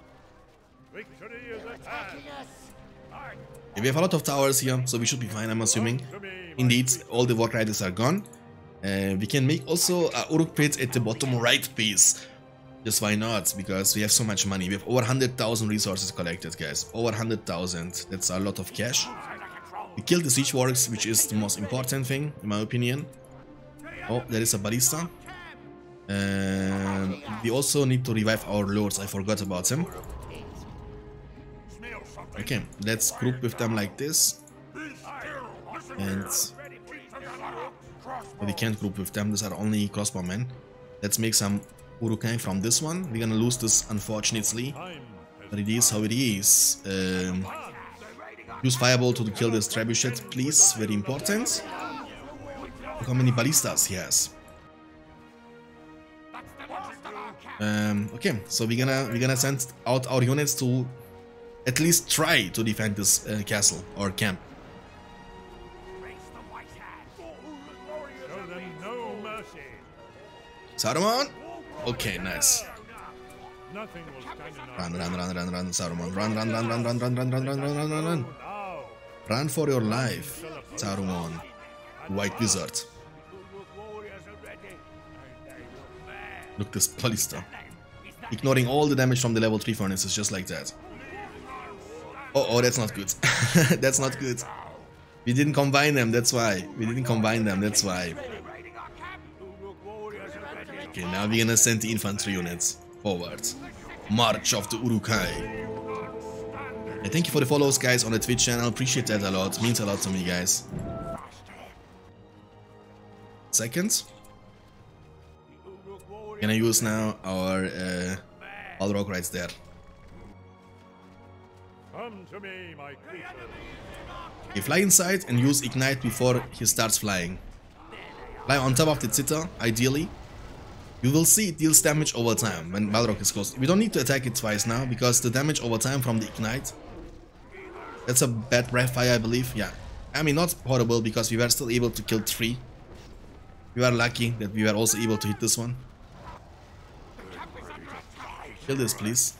We have a lot of towers here, so we should be fine, I'm assuming. Indeed, all the Warg Riders are gone. We can make also a Uruk pit at the bottom right piece. Just why not? Because we have so much money. We have over 100,000 resources collected, guys. Over 100,000. That's a lot of cash. We killed the siege wargs, which is the most important thing, in my opinion. Oh, there is a ballista. We also need to revive our lords. I forgot about them. Okay, let's group with them like this. And we can't group with them. These are only crossbowmen. Let's make some Uruk-hai from this one. We're gonna lose this, unfortunately. But it is how it is. Use Fireball to kill this trebuchet, please. Very important. Look how many ballistas he has. Okay, so we're gonna send out our units to at least try to defend this castle or camp. Show them no mercy. Saruman? Okay, nice. Nothing will stand in our Run, Saruman. Run. now. Run for your life, Saruman. White Wizard. Look, this ballista. Ignoring all the damage from the level 3 furnaces, just like that. Oh, that's not good. That's not good. We didn't combine them, that's why. Okay, now we're gonna send the infantry units forward. March of the Uruk-hai. And thank you for the follows, guys, on the Twitch channel. Appreciate that a lot. Means a lot to me, guys. Second. Gonna use now our Balrog right there. Come to me, my creature. Okay, fly inside and use Ignite before he starts flying. Fly on top of the Zither, ideally. You will see it deals damage over time when Balrog is close. We don't need to attack it twice now, because the damage over time from the Ignite... That's a bad breath fire, I believe. Yeah. I mean, not horrible, because we were still able to kill 3. We were lucky that we were also able to hit this one. Kill this, please.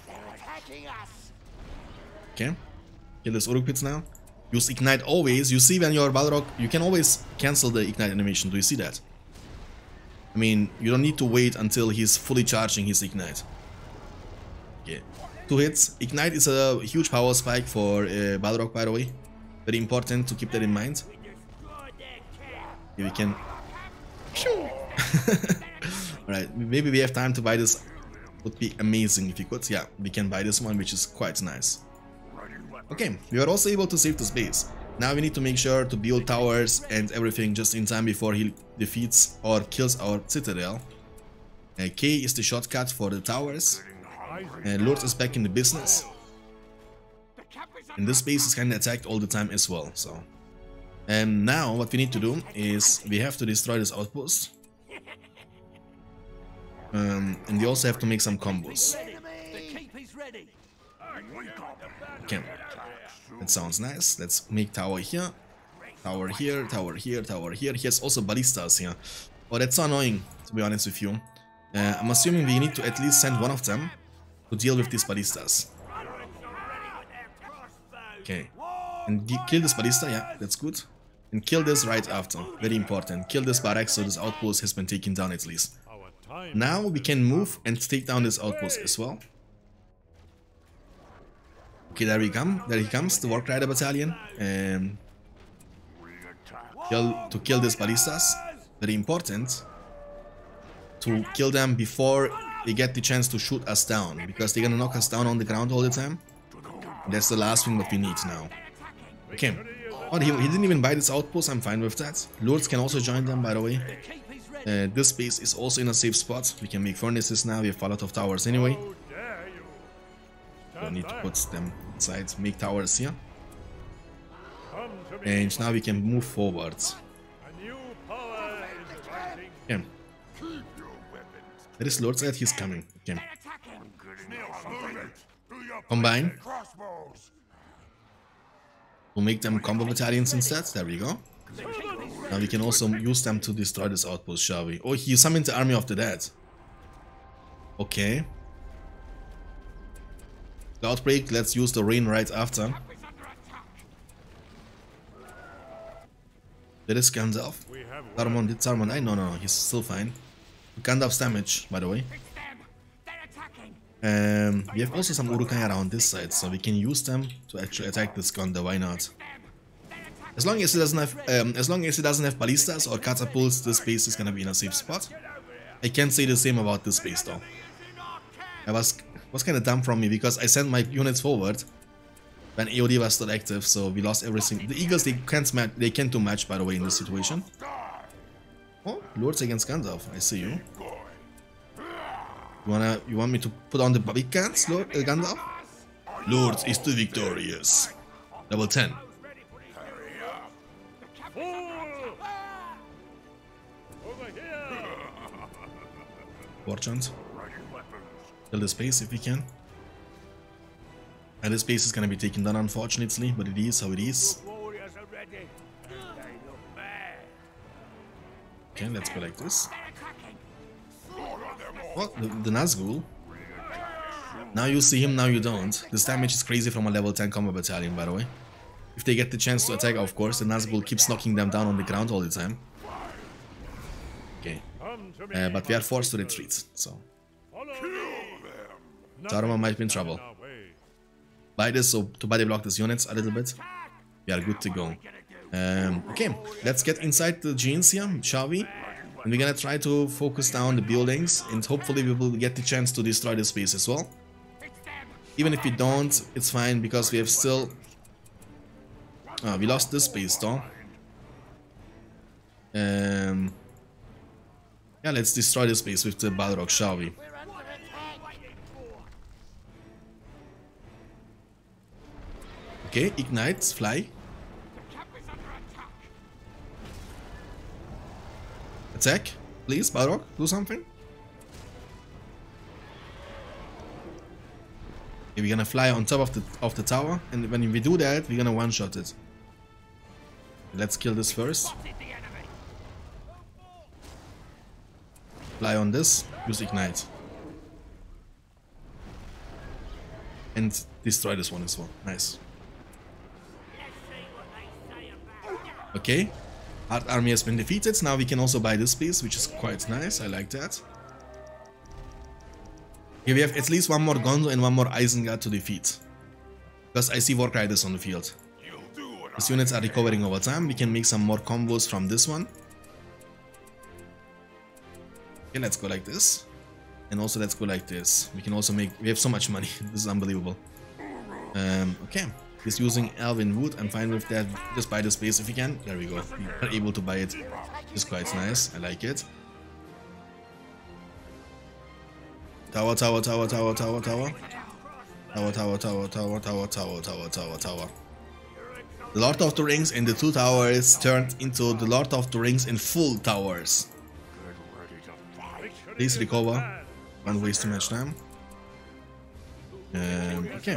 Okay. Kill this Uruk Pits now. Use Ignite always. You see when you're Balrog, you can always cancel the Ignite animation. Do you see that? I mean, you don't need to wait until he's fully charging his Ignite. Okay. 2 hits. Ignite is a huge power spike for Balrog, by the way. Very important to keep that in mind. Here we can... Alright, maybe we have time to buy this. Would be amazing if you could. Yeah, we can buy this one, which is quite nice. Okay, we are also able to save the space. Now we need to make sure to build towers and everything just in time before he defeats or kills our citadel. K is the shortcut for the towers. Lord is back in the business. And this base is kinda attacked all the time as well, so... And now what we need to do is we have to destroy this outpost. And we also have to make some combos. Okay, that sounds nice. Let's make tower here, tower here, tower here, tower here. He has also ballistas here. Oh, that's so annoying, to be honest with you. I'm assuming we need to at least send one of them to deal with these ballistas. Okay, and kill this ballista, yeah, that's good. And kill this right after, very important. Kill this barracks so this outpost has been taken down at least. Now we can move and take down this outpost as well. Okay, there we come. There he comes, the Warg Rider Battalion. To kill these ballistas. Very important to kill them before they get the chance to shoot us down, because they're gonna knock us down on the ground all the time. That's the last thing that we need now. Okay. Oh, he didn't even buy this outpost. I'm fine with that. Lords can also join them, by the way. This base is also in a safe spot. We can make furnaces now. We have a lot of towers anyway. Don't need to put them inside. Make towers here. And now we can move forward. Okay. There is Lord's at. He's coming. Okay. Combine. We'll make them combo battalions instead. There we go. Now we can also use them to destroy this outpost, shall we? Oh, he summoned the army of the dead. Okay. The outbreak, let's use the rain right after. That is Gandalf. Saruman, did Saruman die? No, he's still fine. Gandalf's damage, by the way. We have also some Uruk-hai around this side, so we can use them to actually attack this Gondor. Why not? As long as it doesn't have ballistas or catapults, this base is gonna be in a safe spot. I can't say the same about this base though. I was kind of dumb from me because I sent my units forward when AOD was still active, so we lost everything. The Eagles, they can't do much, by the way, in this situation. Oh, Lords against Gandalf. I see you. You want me to put on the big guns, Gandalf? Lords is the victorious. Level 10. War chant. Kill the space if we can. And the space is gonna be taken down, unfortunately, but it is how it is. Okay, let's go like this. Well, the Nazgul. Now you see him, now you don't. This damage is crazy from a level 10 combat battalion, by the way. If they get the chance to attack, of course, the Nazgul keeps knocking them down on the ground all the time. Okay. But we are forced to retreat, so... Saruman might be in trouble. Buy this, so to body block these units a little bit. We are good to go. Okay, let's get inside the genes here, shall we? And we're gonna try to focus down the buildings, and hopefully we will get the chance to destroy the space as well. Even if we don't, it's fine, because we have still... we lost this space though. Yeah, let's destroy the space with the Balrog, shall we? Okay, ignite, fly. Attack, please, Balrog, do something. Okay, we're gonna fly on top of the tower, and when we do that, we're gonna one-shot it. Let's kill this first. Fly on this, use ignite. And destroy this one as well. Nice. Okay. Hard army has been defeated. Now we can also buy this piece, which is quite nice. I like that. Here we have at least one more Gonzo and one more Isengard to defeat. Because I see Wark Riders on the field. These units are recovering over time. We can make some more combos from this one. Okay, let's go like this. And also let's go like this. We can also make... We have so much money. This is unbelievable. Okay. He's using Elven Wood. I'm fine with that. Just buy the space if you can. There we go. We are able to buy it. It's quite nice. I like it. Tower, tower, tower, tower, tower, tower. Tower, tower, tower, tower, tower, tower, tower, tower, tower. The Lord of the Rings and the two towers turned into the Lord of the Rings in full towers. Please recover. One waste to match them. Okay.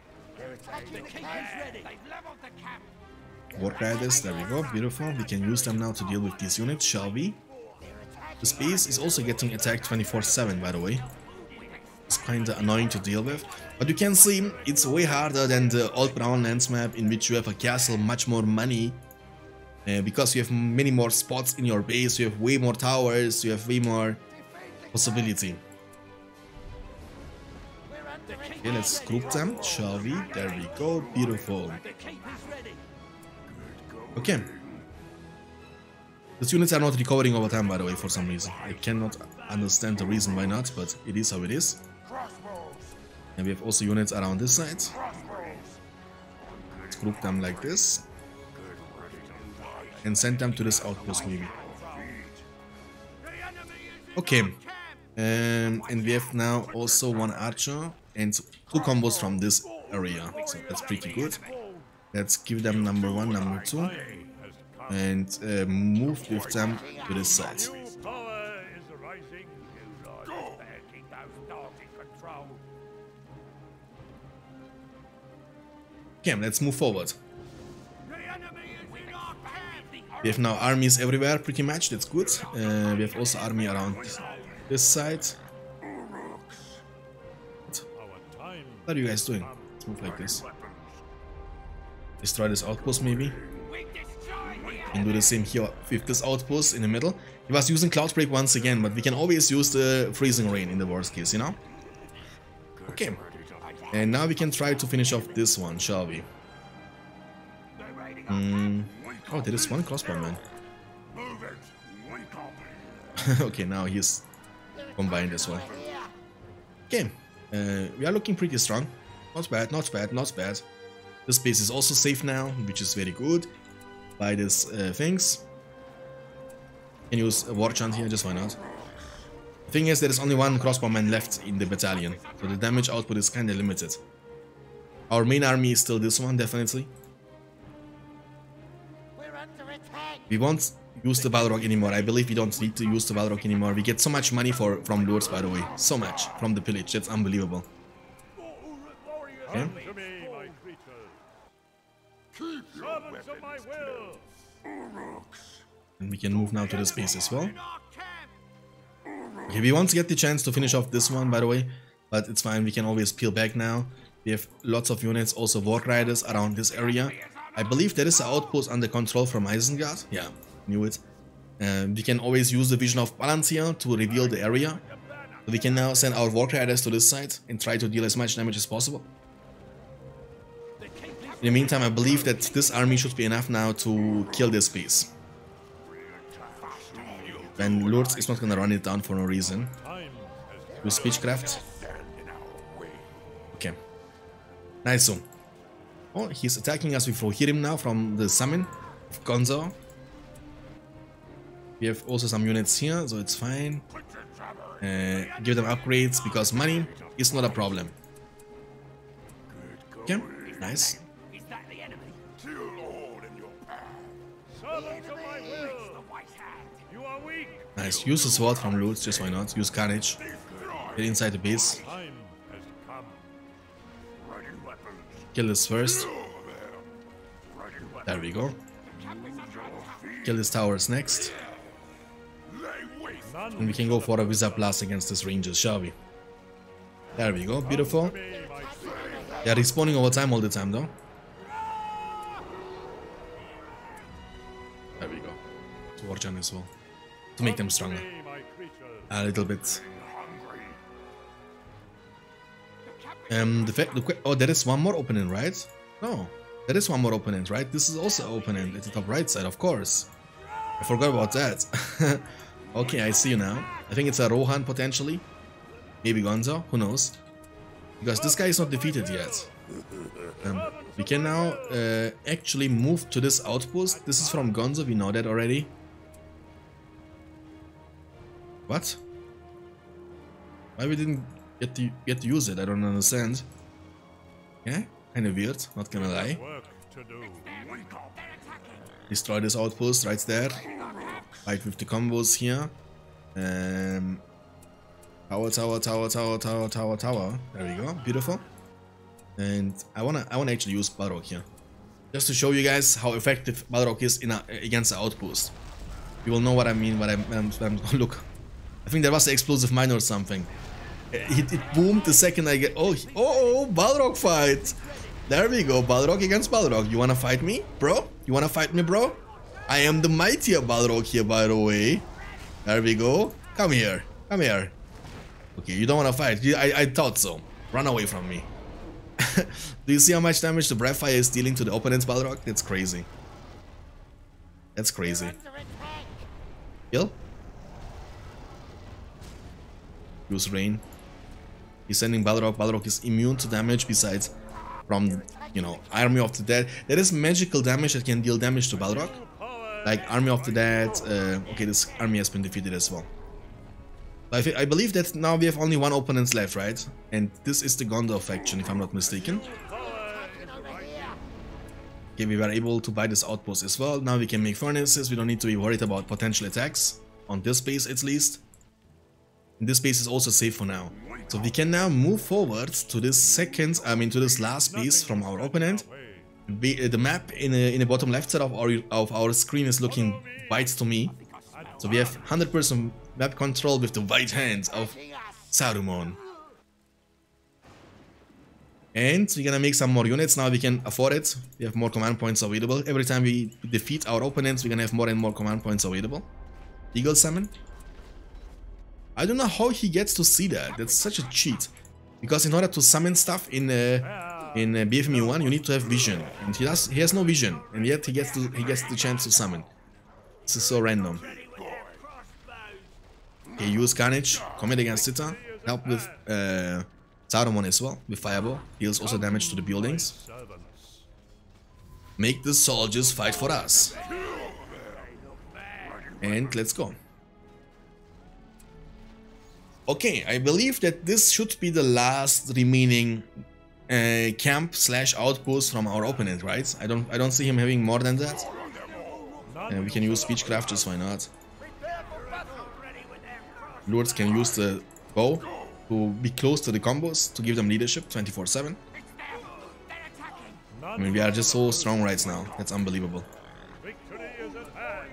Wark Riders, there we go, beautiful. We can use them now to deal with these units, shall we? The space is also getting attacked 24/7, by the way. It's kinda annoying to deal with. But you can see, it's way harder than the old Brown Lands map, in which you have a castle, much more money. Because you have many more spots in your base, you have way more towers, you have way more possibility. Okay, let's group them, shall we? There we go, beautiful. Okay. These units are not recovering over time, by the way, for some reason. I cannot understand the reason why not, but it is how it is. And we have also units around this side. Let's group them like this. And send them to this outpost, maybe. Okay. And we have now also one archer and two combos from this area. So that's pretty good. Let's give them number 1, number 2. And move with them to this side. Okay, let's move forward. We have now armies everywhere, pretty much, that's good. We have also army around this side. What are you guys doing? Let's move like this. Destroy this outpost, maybe. And do the same here with this outpost in the middle. He was using Cloudbreak once again, but we can always use the Freezing Rain in the worst case, you know? Okay. And now we can try to finish off this one, shall we? Oh, there is one crossbowman. Okay, now he's combined as well. Okay. We are looking pretty strong. Not bad, not bad, not bad. This base is also safe now, which is very good. Buy these things. Can use a war chant here, just why not? The thing is, there is only one crossbowman left in the battalion, so the damage output is kinda limited. Our main army is still this one, definitely. We use the Balrog anymore. I believe we don't need to use the Balrog anymore. We get so much money from lords, by the way. So much from the pillage. That's unbelievable. Okay. To me, my creatures. Servants of my will. And we can move now to the space as well. Okay, we won't get the chance to finish off this one, by the way, but it's fine. We can always peel back now. We have lots of units, also Warg Riders around this area. I believe there is an outpost under control from Isengard. Yeah, knew it. We can always use the Vision of Balance here to reveal the area. So we can now send our Warg Riders to this side and try to deal as much damage as possible. In the meantime, I believe that this army should be enough now to kill this piece. Then Lurtz is not gonna run it down for no reason. Use Speechcraft. Okay. Nice. So. Oh, he's attacking us with Rohirrim now from the summon of Gonzo. We have also some units here, so it's fine. Give them upgrades because money is not a problem. Okay, nice. Nice, use the sword from Lutz, just why not? Use Carnage. Get inside the base. Kill this first. There we go. Kill these towers next. And we can go for a Wizard Blast against these Rangers, shall we? There we go, beautiful. They are respawning all the time though. There we go. To Warjan as well. To make them stronger. A little bit. Oh, there is one more opponent, right? No, there is one more opponent, right? This is also an opponent at the top right side, of course. I forgot about that. Okay, I see you now. I think it's a Rohan potentially. Maybe Gonzo, who knows? Because this guy is not defeated yet. We can now actually move to this outpost. This is from Gonzo, we know that already. What? Why we didn't get to use it? I don't understand. Yeah, kind of weird, not gonna lie. Destroy this outpost right there. Fight with the combos here. Tower. There we go, beautiful. And I wanna actually use Balrog here, just to show you guys how effective Balrog is against the outpost. You will know what I mean when I'm look. I think there was an explosive mine or something. It boomed the second I get. Oh, Balrog fight. There we go, Balrog against Balrog. You wanna fight me, bro? You wanna fight me, bro? I am the mightier Balrog here, by the way. There we go. Come here. Come here. Okay, you don't wanna fight. I thought so. Run away from me. Do you see how much damage the Breath Fire is dealing to the opponent's Balrog? That's crazy. That's crazy. Kill? Use Rain. He's sending Balrog. Balrog is immune to damage besides from, you know, Army of the Dead. There is magical damage that can deal damage to Balrog. Like Army of the Dead. Okay, this army has been defeated as well. I believe that now we have only one opponent left, right? And this is the Gondor faction, if I'm not mistaken. Okay, we were able to buy this outpost as well. Now we can make furnaces. We don't need to be worried about potential attacks. On this base, at least. And this base is also safe for now. So we can now move forward to this to this last base from our opponent. The map in the bottom left side of our screen is looking white to me. So we have 100% map control with the white hands of Saruman. And we're gonna make some more units now. We can afford it. We have more command points available. Every time we defeat our opponents, we're gonna have more and more command points available. Eagle Summon. I don't know how he gets to see that. That's such a cheat. Because in order to summon stuff in BFME 1, you need to have vision, and he has no vision, and yet he gets the chance to summon. This is so random. Okay, use Carnage, commit against Sita, help with Saruman as well, with Fireball, deals also damage to the buildings. Make the soldiers fight for us. And let's go. Okay, I believe that this should be the last remaining camp / outpost from our opponent, right? I don't see him having more than that. We can use Speechcraft, just why not? Lords can use the bow to be close to the combos, to give them leadership 24/7. I mean, we are just so strong right now. That's unbelievable. Victory is at hand.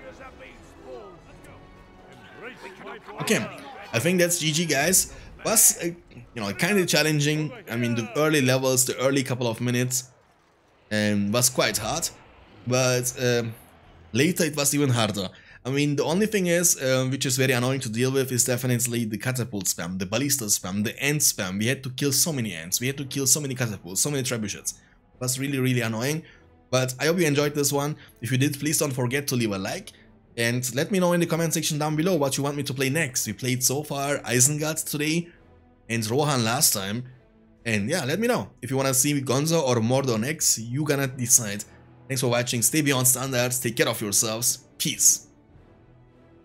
Okay, I think that's GG, guys. Was, you know, kind of challenging. I mean, the early levels, the early couple of minutes, was quite hard. But later it was even harder. I mean, the only thing is, which is very annoying to deal with, is definitely the catapult spam, the ballista spam, the ant spam. We had to kill so many ants, we had to kill so many catapults, so many trebuchets. It was really, really annoying. But I hope you enjoyed this one. If you did, please don't forget to leave a like. And let me know in the comment section down below what you want me to play next. We played so far Isengard today and Rohan last time. And yeah, let me know. If you want to see Gonzo or Mordor next, you gonna decide. Thanks for watching, stay beyond standards, take care of yourselves, peace.